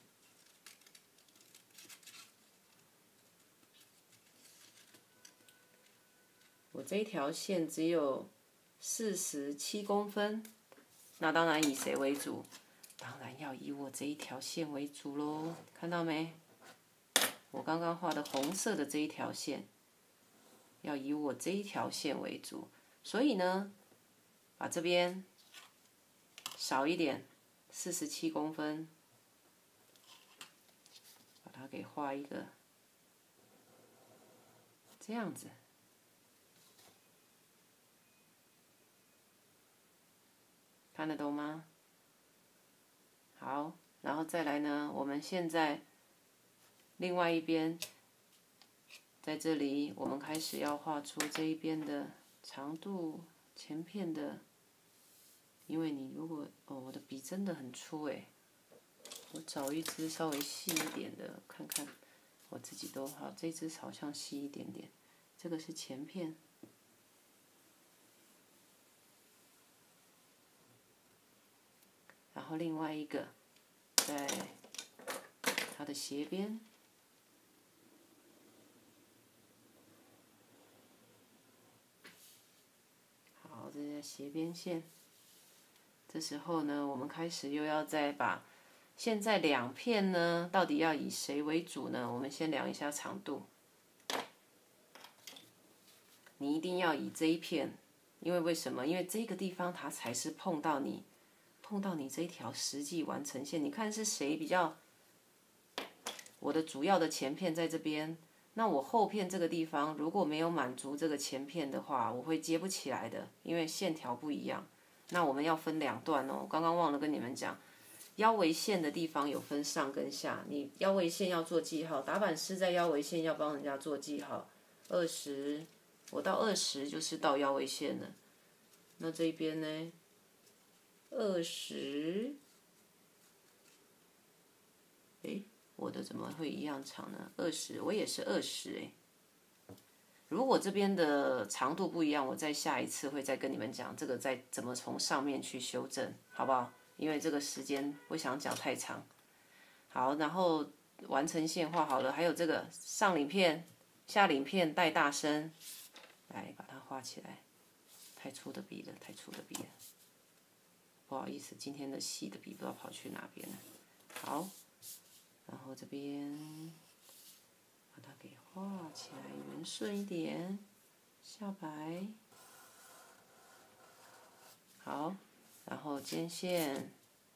我这一条线只有47公分，那当然以谁为主？当然要以我这一条线为主咯，看到没？我刚刚画的红色的这一条线。要以我这一条线为主，所以呢，把这边少一点，47公分，把它给画一个这样子，看得懂吗？好，然后再来呢，我们现在另外一边。在这里，我们开始要画出这一边的长度，前片的。因为你如果我的笔真的很粗哎，我找一支稍微细一点的看看，我自己都好，这支好像细一点点，这个是前片。然后另外一个，在它的斜边。这些斜边线，这时候呢，我们开始又要再把现在2片呢，到底要以谁为主呢？我们先量一下长度。你一定要以这一片，因为为什么？因为这个地方它才是碰到你这一条实际完成线。你看是谁比较？我的主要的前片在这边。那我后片这个地方如果没有满足这个前片的话，我会接不起来的，因为线条不一样。那我们要分2段哦，刚刚忘了跟你们讲，腰围线的地方有分上跟下，你腰围线要做记号，打板师在腰围线要帮人家做记号，20，我到20就是到腰围线了。那这一边呢，20， 我的怎么会一样长呢？20，我也是20哎。如果这边的长度不一样，我在下一次会再跟你们讲这个再怎么从上面去修正，好不好？因为这个时间不想讲太长。好，然后完成线画好了，还有这个上鳞片、下鳞片带大身，来把它画起来。太粗的笔了，太粗的笔了，不好意思，今天的细的笔不知道跑去哪边了。好，然后这边把它给画起来，圆顺一点，下白。好，然后肩线，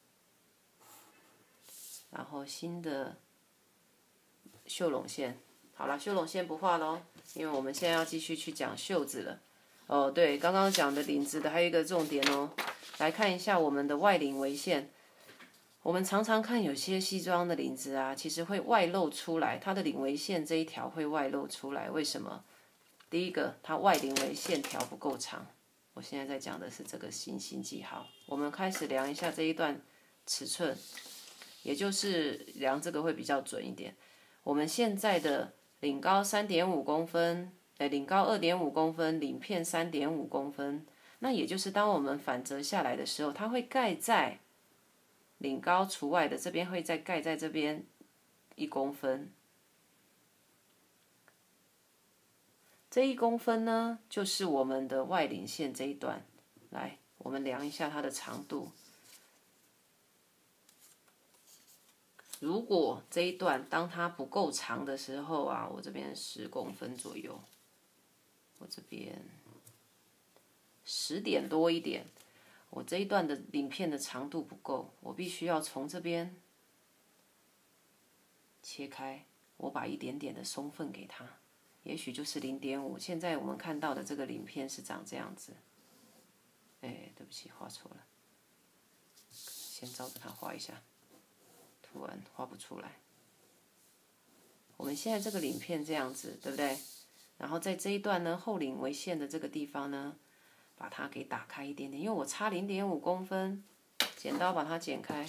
然后新的绣拢线。好了，绣拢线不画咯，因为我们现在要继续去讲袖子了。哦，对，刚刚讲的领子的还有一个重点哦，来看一下我们的外领围线。我们常常看有些西装的领子啊，其实会外露出来，它的领围线这一条会外露出来，为什么？第一个，它外领围线条不够长。我现在在讲的是这个星星记号。我们开始量一下这一段尺寸，也就是量这个会比较准一点。我们现在的领高3.5公分。领高2.5公分，领片3.5公分，那也就是当我们反折下来的时候，它会盖在领高除外的这边，会再盖在这边1公分。这1公分呢，就是我们的外领线这一段。来，我们量一下它的长度。如果这一段当它不够长的时候啊，我这边10公分左右。我这边10点多一点，我这一段的领片的长度不够，我必须要从这边切开，我把一点点的松缝给它，也许就是0.5。现在我们看到的这个领片是长这样子。哎，对不起，画错了，先照着它画一下，突然画不出来。我们现在这个领片这样子，对不对？然后在这一段呢，后领围线的这个地方呢，把它给打开一点点，因为我差0.5公分，剪刀把它剪开。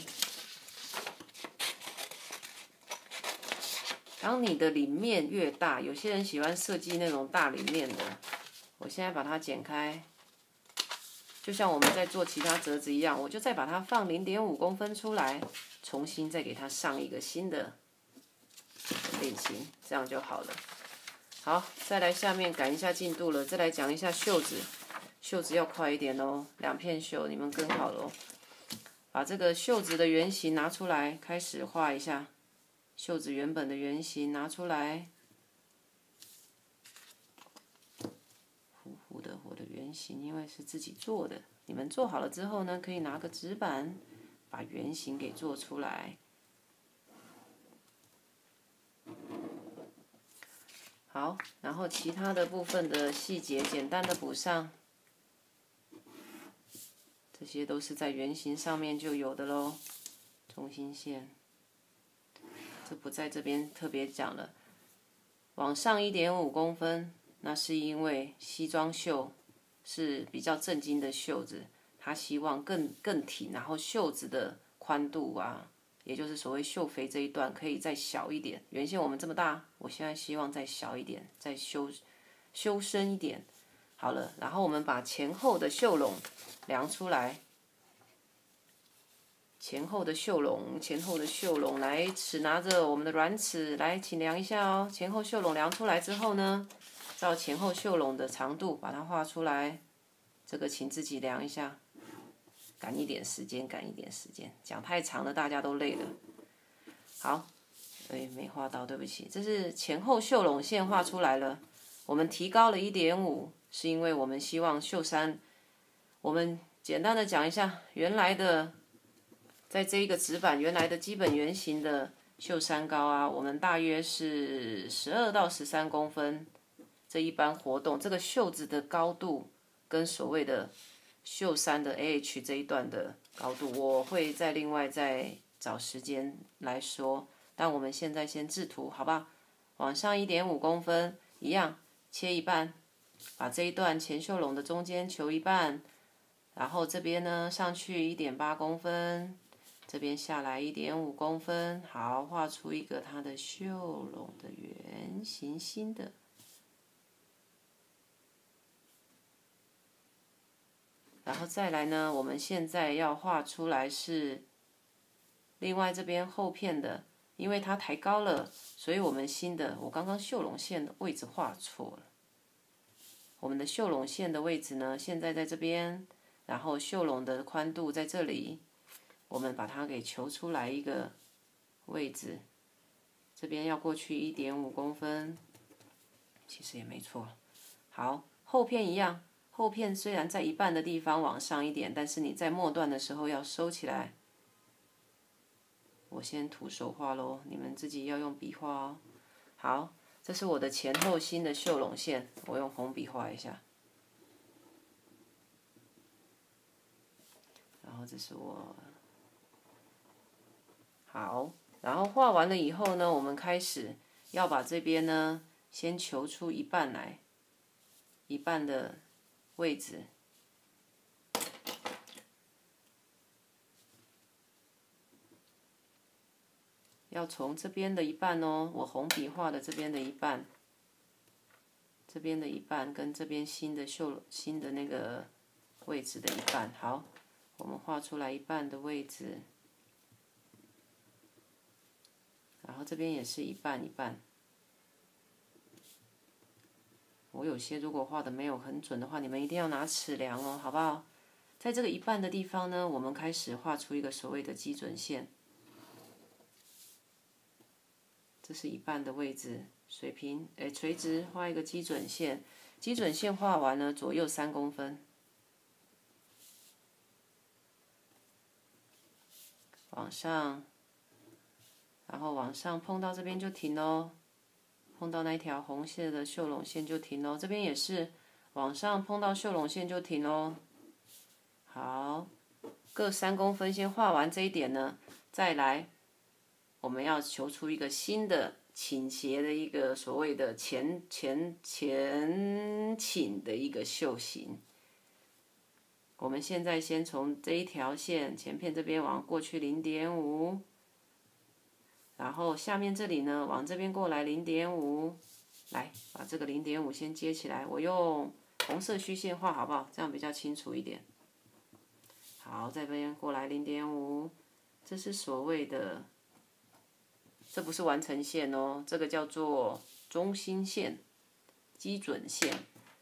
当你的领面越大，有些人喜欢设计那种大领面的，我现在把它剪开，就像我们在做其他折子一样，我就再把它放0.5公分出来，重新再给它上一个新的领型，这样就好了。好，再来下面赶一下进度了，再来讲一下袖子。袖子要快一点哦，2片袖你们跟好了哦。把这个袖子的原型拿出来，开始画一下。袖子原本的原型拿出来，糊糊的我的原型，因为是自己做的。你们做好了之后呢，可以拿个纸板，把原型给做出来。好，然后其他的部分的细节简单的补上，这些都是在原型上面就有的咯。中心线，这不在这边特别讲了。往上1.5公分，那是因为西装袖是比较正经的袖子，他希望更挺，然后袖子的宽度啊。也就是所谓袖肥这一段可以再小一点，原先我们这么大，我现在希望再小一点，再修深一点。好了，然后我们把前后的袖拢量出来，前后的袖拢，来，尺拿着我们的软尺来，请量一下哦。前后袖拢量出来之后呢，照前后袖拢的长度把它画出来，这个请自己量一下。赶一点时间，讲太长了，大家都累了。好，没画到，对不起。这是前后袖拢线画出来了，我们提高了1.5，是因为我们希望袖衫。我们简单的讲一下原来的，在这一个纸板原来的基本原型的袖衫高啊，我们大约是12到13公分。这一般活动，这个袖子的高度跟所谓的袖衫的 AH 这一段的高度，我会再另外再找时间来说。但我们现在先制图，好吧？往上1.5公分，一样切一半，把这一段前袖拢的中间求一半，然后这边呢上去1.8公分， 这边下来1.5公分，好，画出一个它的袖笼的圆形新的。然后再来呢，我们现在要画出来是另外这边后片的，因为它抬高了，所以我们新的，我刚刚袖笼线的位置画错了。我们的袖笼线的位置呢，现在在这边，然后袖笼的宽度在这里，我们把它给求出来一个位置。这边要过去1.5公分，其实也没错。好，后片一样。后片虽然在一半的地方往上一点，但是你在末段的时候要收起来。我先徒手画咯，你们自己要用笔画哦。好，这是我的前后新的袖笼线，我用红笔画一下。然后这是我，好，然后画完了以后呢，我们开始要把这边呢先求出一半来，一半的位置，要从这边的一半哦，我红笔画的这边的一半，这边的一半跟这边新的那个位置的一半，好，我们画出来一半的位置，然后这边也是一半一半。我有些如果画的没有很准的话，你们一定要拿尺量哦，好不好？在这个一半的地方呢，我们开始画出一个所谓的基准线。这是一半的位置，水平，垂直画一个基准线。基准线画完了，左右3公分，往上，然后往上碰到这边就停咯。碰到那一条红线的袖笼线就停咯，这边也是往上碰到袖笼线就停咯。好，各3公分先画完这一点呢，再来，我们要求出一个新的倾斜的一个所谓的前倾的一个袖型。我们现在先从这一条线前片这边往过去0.5。然后下面这里呢，往这边过来0.5，来把这个0.5先接起来，我用红色虚线画好不好？这样比较清楚一点。好，这边过来0.5，这是所谓的，这不是完成线哦，这个叫做中心线、基准线。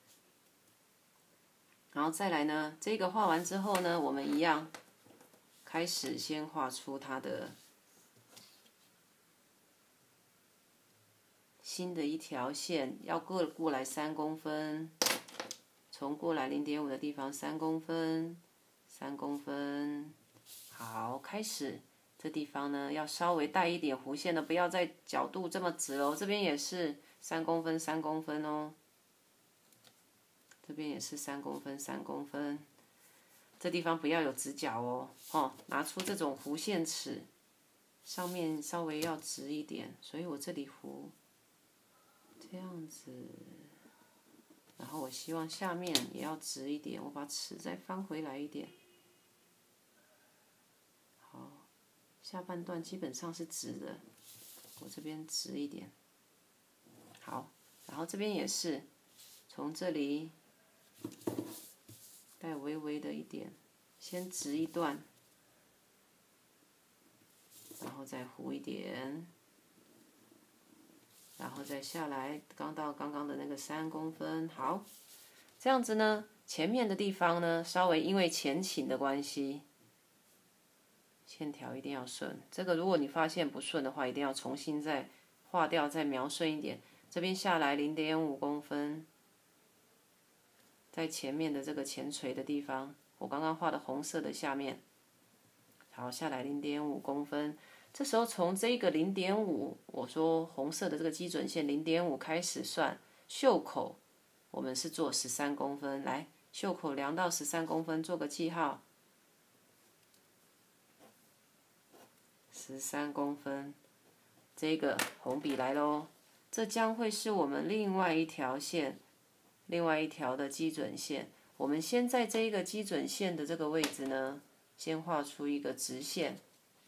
然后再来呢，这个画完之后呢，我们一样开始先画出它的新的一条线，要过来3公分，从过来0.5的地方3公分，3公分，好，开始。这地方呢要稍微带一点弧线的，不要在角度这么直哦。这边也是3公分3公分哦，这边也是3公分3公分，这地方不要有直角哦，拿出这种弧线尺，上面稍微要直一点，所以我这里弧。这样子，然后我希望下面也要直一点，我把尺再翻回来一点。好，下半段基本上是直的，我这边直一点。好，然后这边也是，从这里带微微的一点，先直一段，然后再弧一点。然后再下来，到刚刚的那个3公分，好，这样子呢，前面的地方呢，稍微因为前倾的关系，线条一定要顺。这个如果你发现不顺的话，一定要重新再画掉，再描顺一点。这边下来0.5公分，在前面的这个前垂的地方，我刚刚画的红色的下面，好，下来0.5公分。这时候从这个0.5，我说红色的这个基准线0.5开始算，袖口我们是做13公分，来，袖口量到13公分，做个记号，13公分，这个红笔来咯，这将会是我们另外一条线，另外一条的基准线。我们先在这一个基准线的这个位置呢，先画出一个直线。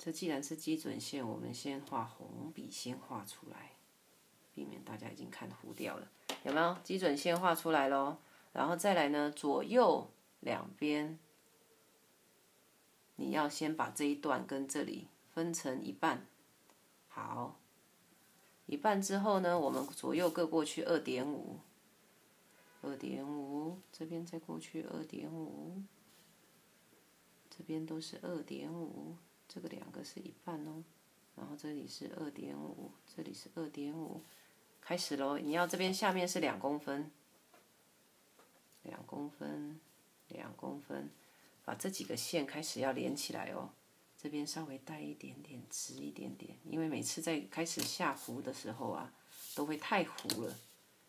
这既然是基准线，我们先画红笔先画出来，避免大家已经看糊掉了。有没有？基准线画出来咯，然后再来呢，左右两边，你要先把这一段跟这里分成一半。好，一半之后呢，我们左右各过去2.5，2.5，这边再过去2.5，这边都是2.5，这个两个是一半哦。然后这里是2.5，这里是2.5，开始咯。你要这边下面是2公分，2公分，2公分，把这几个线开始要连起来哦。这边稍微带一点点，直一点点，因为每次在开始下糊的时候啊，都会太糊了。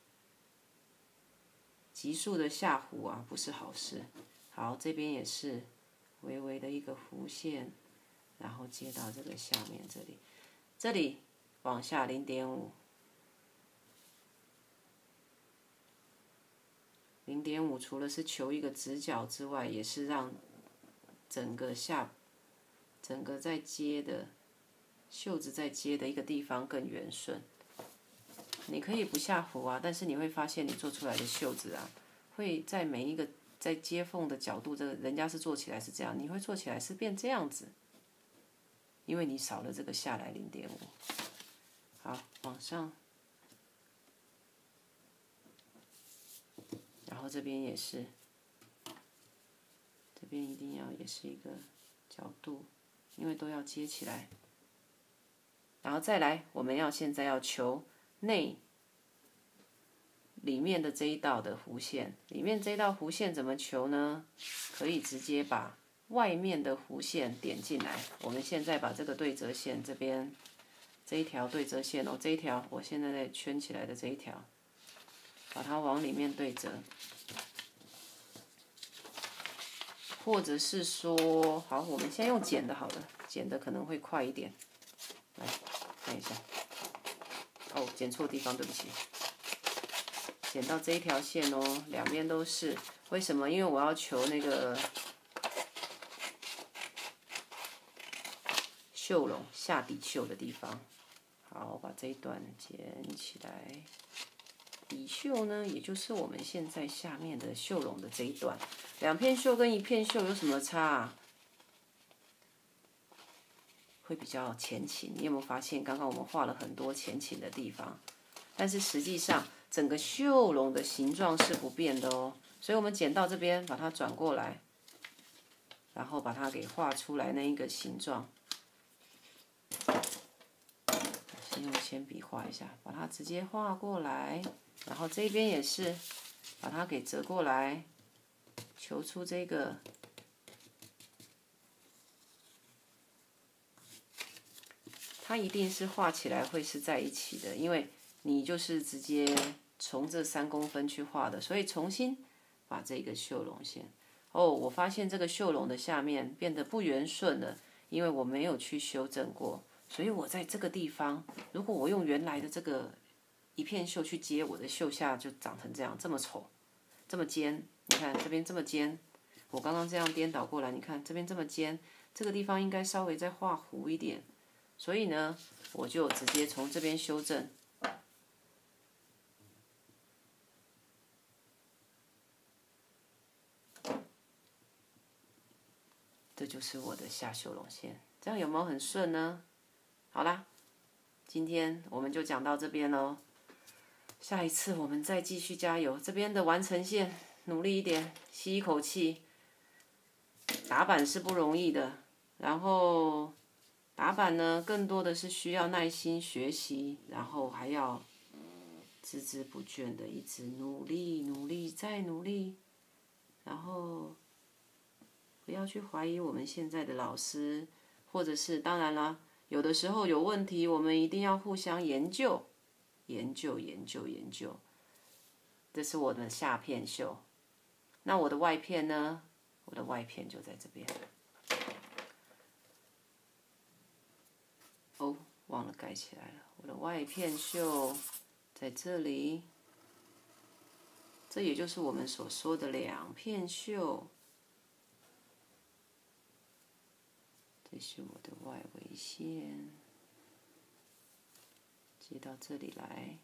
急速的下糊啊，不是好事。好，这边也是微微的一个弧线，然后接到这个下面这里，这里往下0.5。0.5除了是求一个直角之外，也是让整个在接的袖子在接的一个地方更圆顺。你可以不下糊啊，但是你会发现你做出来的袖子啊，会在每一个在接缝的角度，这个人家是做起来是这样，你会做起来是变这样子，因为你少了这个下来0.5。好，往上，然后这边也是，这边一定要也是一个角度，因为都要接起来。然后再来，我们现在要求里面的这一道的弧线，里面这一道弧线怎么求呢？可以直接把外面的弧线点进来。我们现在把这个对折线这边这一条对折线哦，这一条我现在在圈起来的这一条，把它往里面对折，或者是说，好，我们先用剪的好了，剪的可能会快一点。来看一下，哦，剪错地方，对不起。剪到这一条线哦，两边都是。为什么？因为我要求那个袖笼下底袖的地方。好，把这一段剪起来。底袖呢，也就是我们现在下面的袖笼的这一段。2片袖跟1片袖有什么差啊？会比较前倾。你有没有发现，刚刚我们画了很多前倾的地方，但是实际上整个袖笼的形状是不变的哦。所以我们剪到这边，把它转过来，然后把它给画出来那一个形状。先用铅笔画一下，把它直接画过来，然后这边也是把它给折过来，求出这个。它一定是画起来会是在一起的，因为你就是直接从这3公分去画的，所以重新把这个袖笼线。哦，我发现这个袖笼的下面变得不圆顺了，因为我没有去修正过，所以我在这个地方，如果我用原来的这个1片袖去接，我的袖下就长成这样，这么丑，这么尖。你看这边这么尖，我刚刚这样颠倒过来，你看这边这么尖，这个地方应该稍微再画弧一点。所以呢，我就直接从这边修正，这就是我的下袖笼线。这样有没有很顺呢？好啦，今天我们就讲到这边咯。下一次我们再继续加油。这边的完成线，努力一点，吸一口气。打板是不容易的，然后打板呢，更多的是需要耐心学习，然后还要孜孜不倦的一直努力、努力再努力，然后不要去怀疑我们现在的老师，或者是当然啦，有的时候有问题，我们一定要互相研究、研究、研究、研究。这是我的下片袖，那我的外片呢？我的外片就在这边。哦，忘了盖起来了。我的外片袖在这里，这也就是我们所说的2片袖。 这是我的外围线，接到这里来。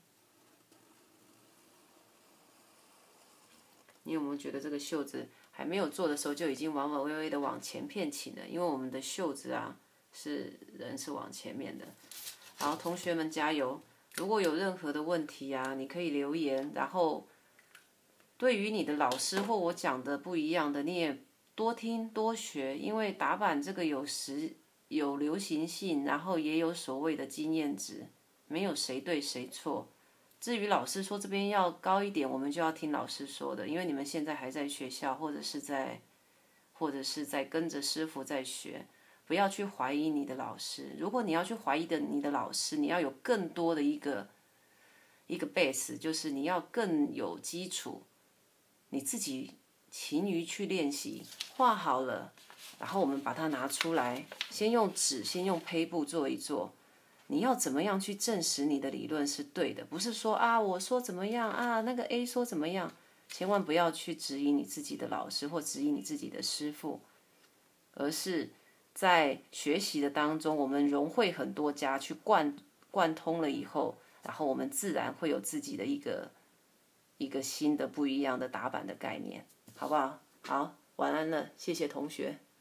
你有没有觉得这个袖子还没有做的时候就已经微微的往前片倾了？因为我们的袖子啊，人是往前面的。然后同学们加油！如果有任何的问题啊，你可以留言。然后，对于你的老师或我讲的不一样的，你也多听多学，因为打板这个有流行性，然后也有所谓的经验值，没有谁对谁错。至于老师说这边要高一点，我们就要听老师说的，因为你们现在还在学校，或者是在跟着师傅在学，不要去怀疑你的老师。如果你要去怀疑你的老师，你要有更多的一个 base， 就是你要更有基础，你自己勤于去练习，画好了，然后我们把它拿出来，先用纸，先用胚布做一做。你要怎么样去证实你的理论是对的？不是说啊，我说怎么样啊，那个 A 说怎么样，千万不要去质疑你自己的老师或质疑你自己的师傅，而是在学习的当中，我们融会很多家去贯通了以后，然后我们自然会有自己的一个新的不一样的打板的概念，好不好？好，晚安了，谢谢同学。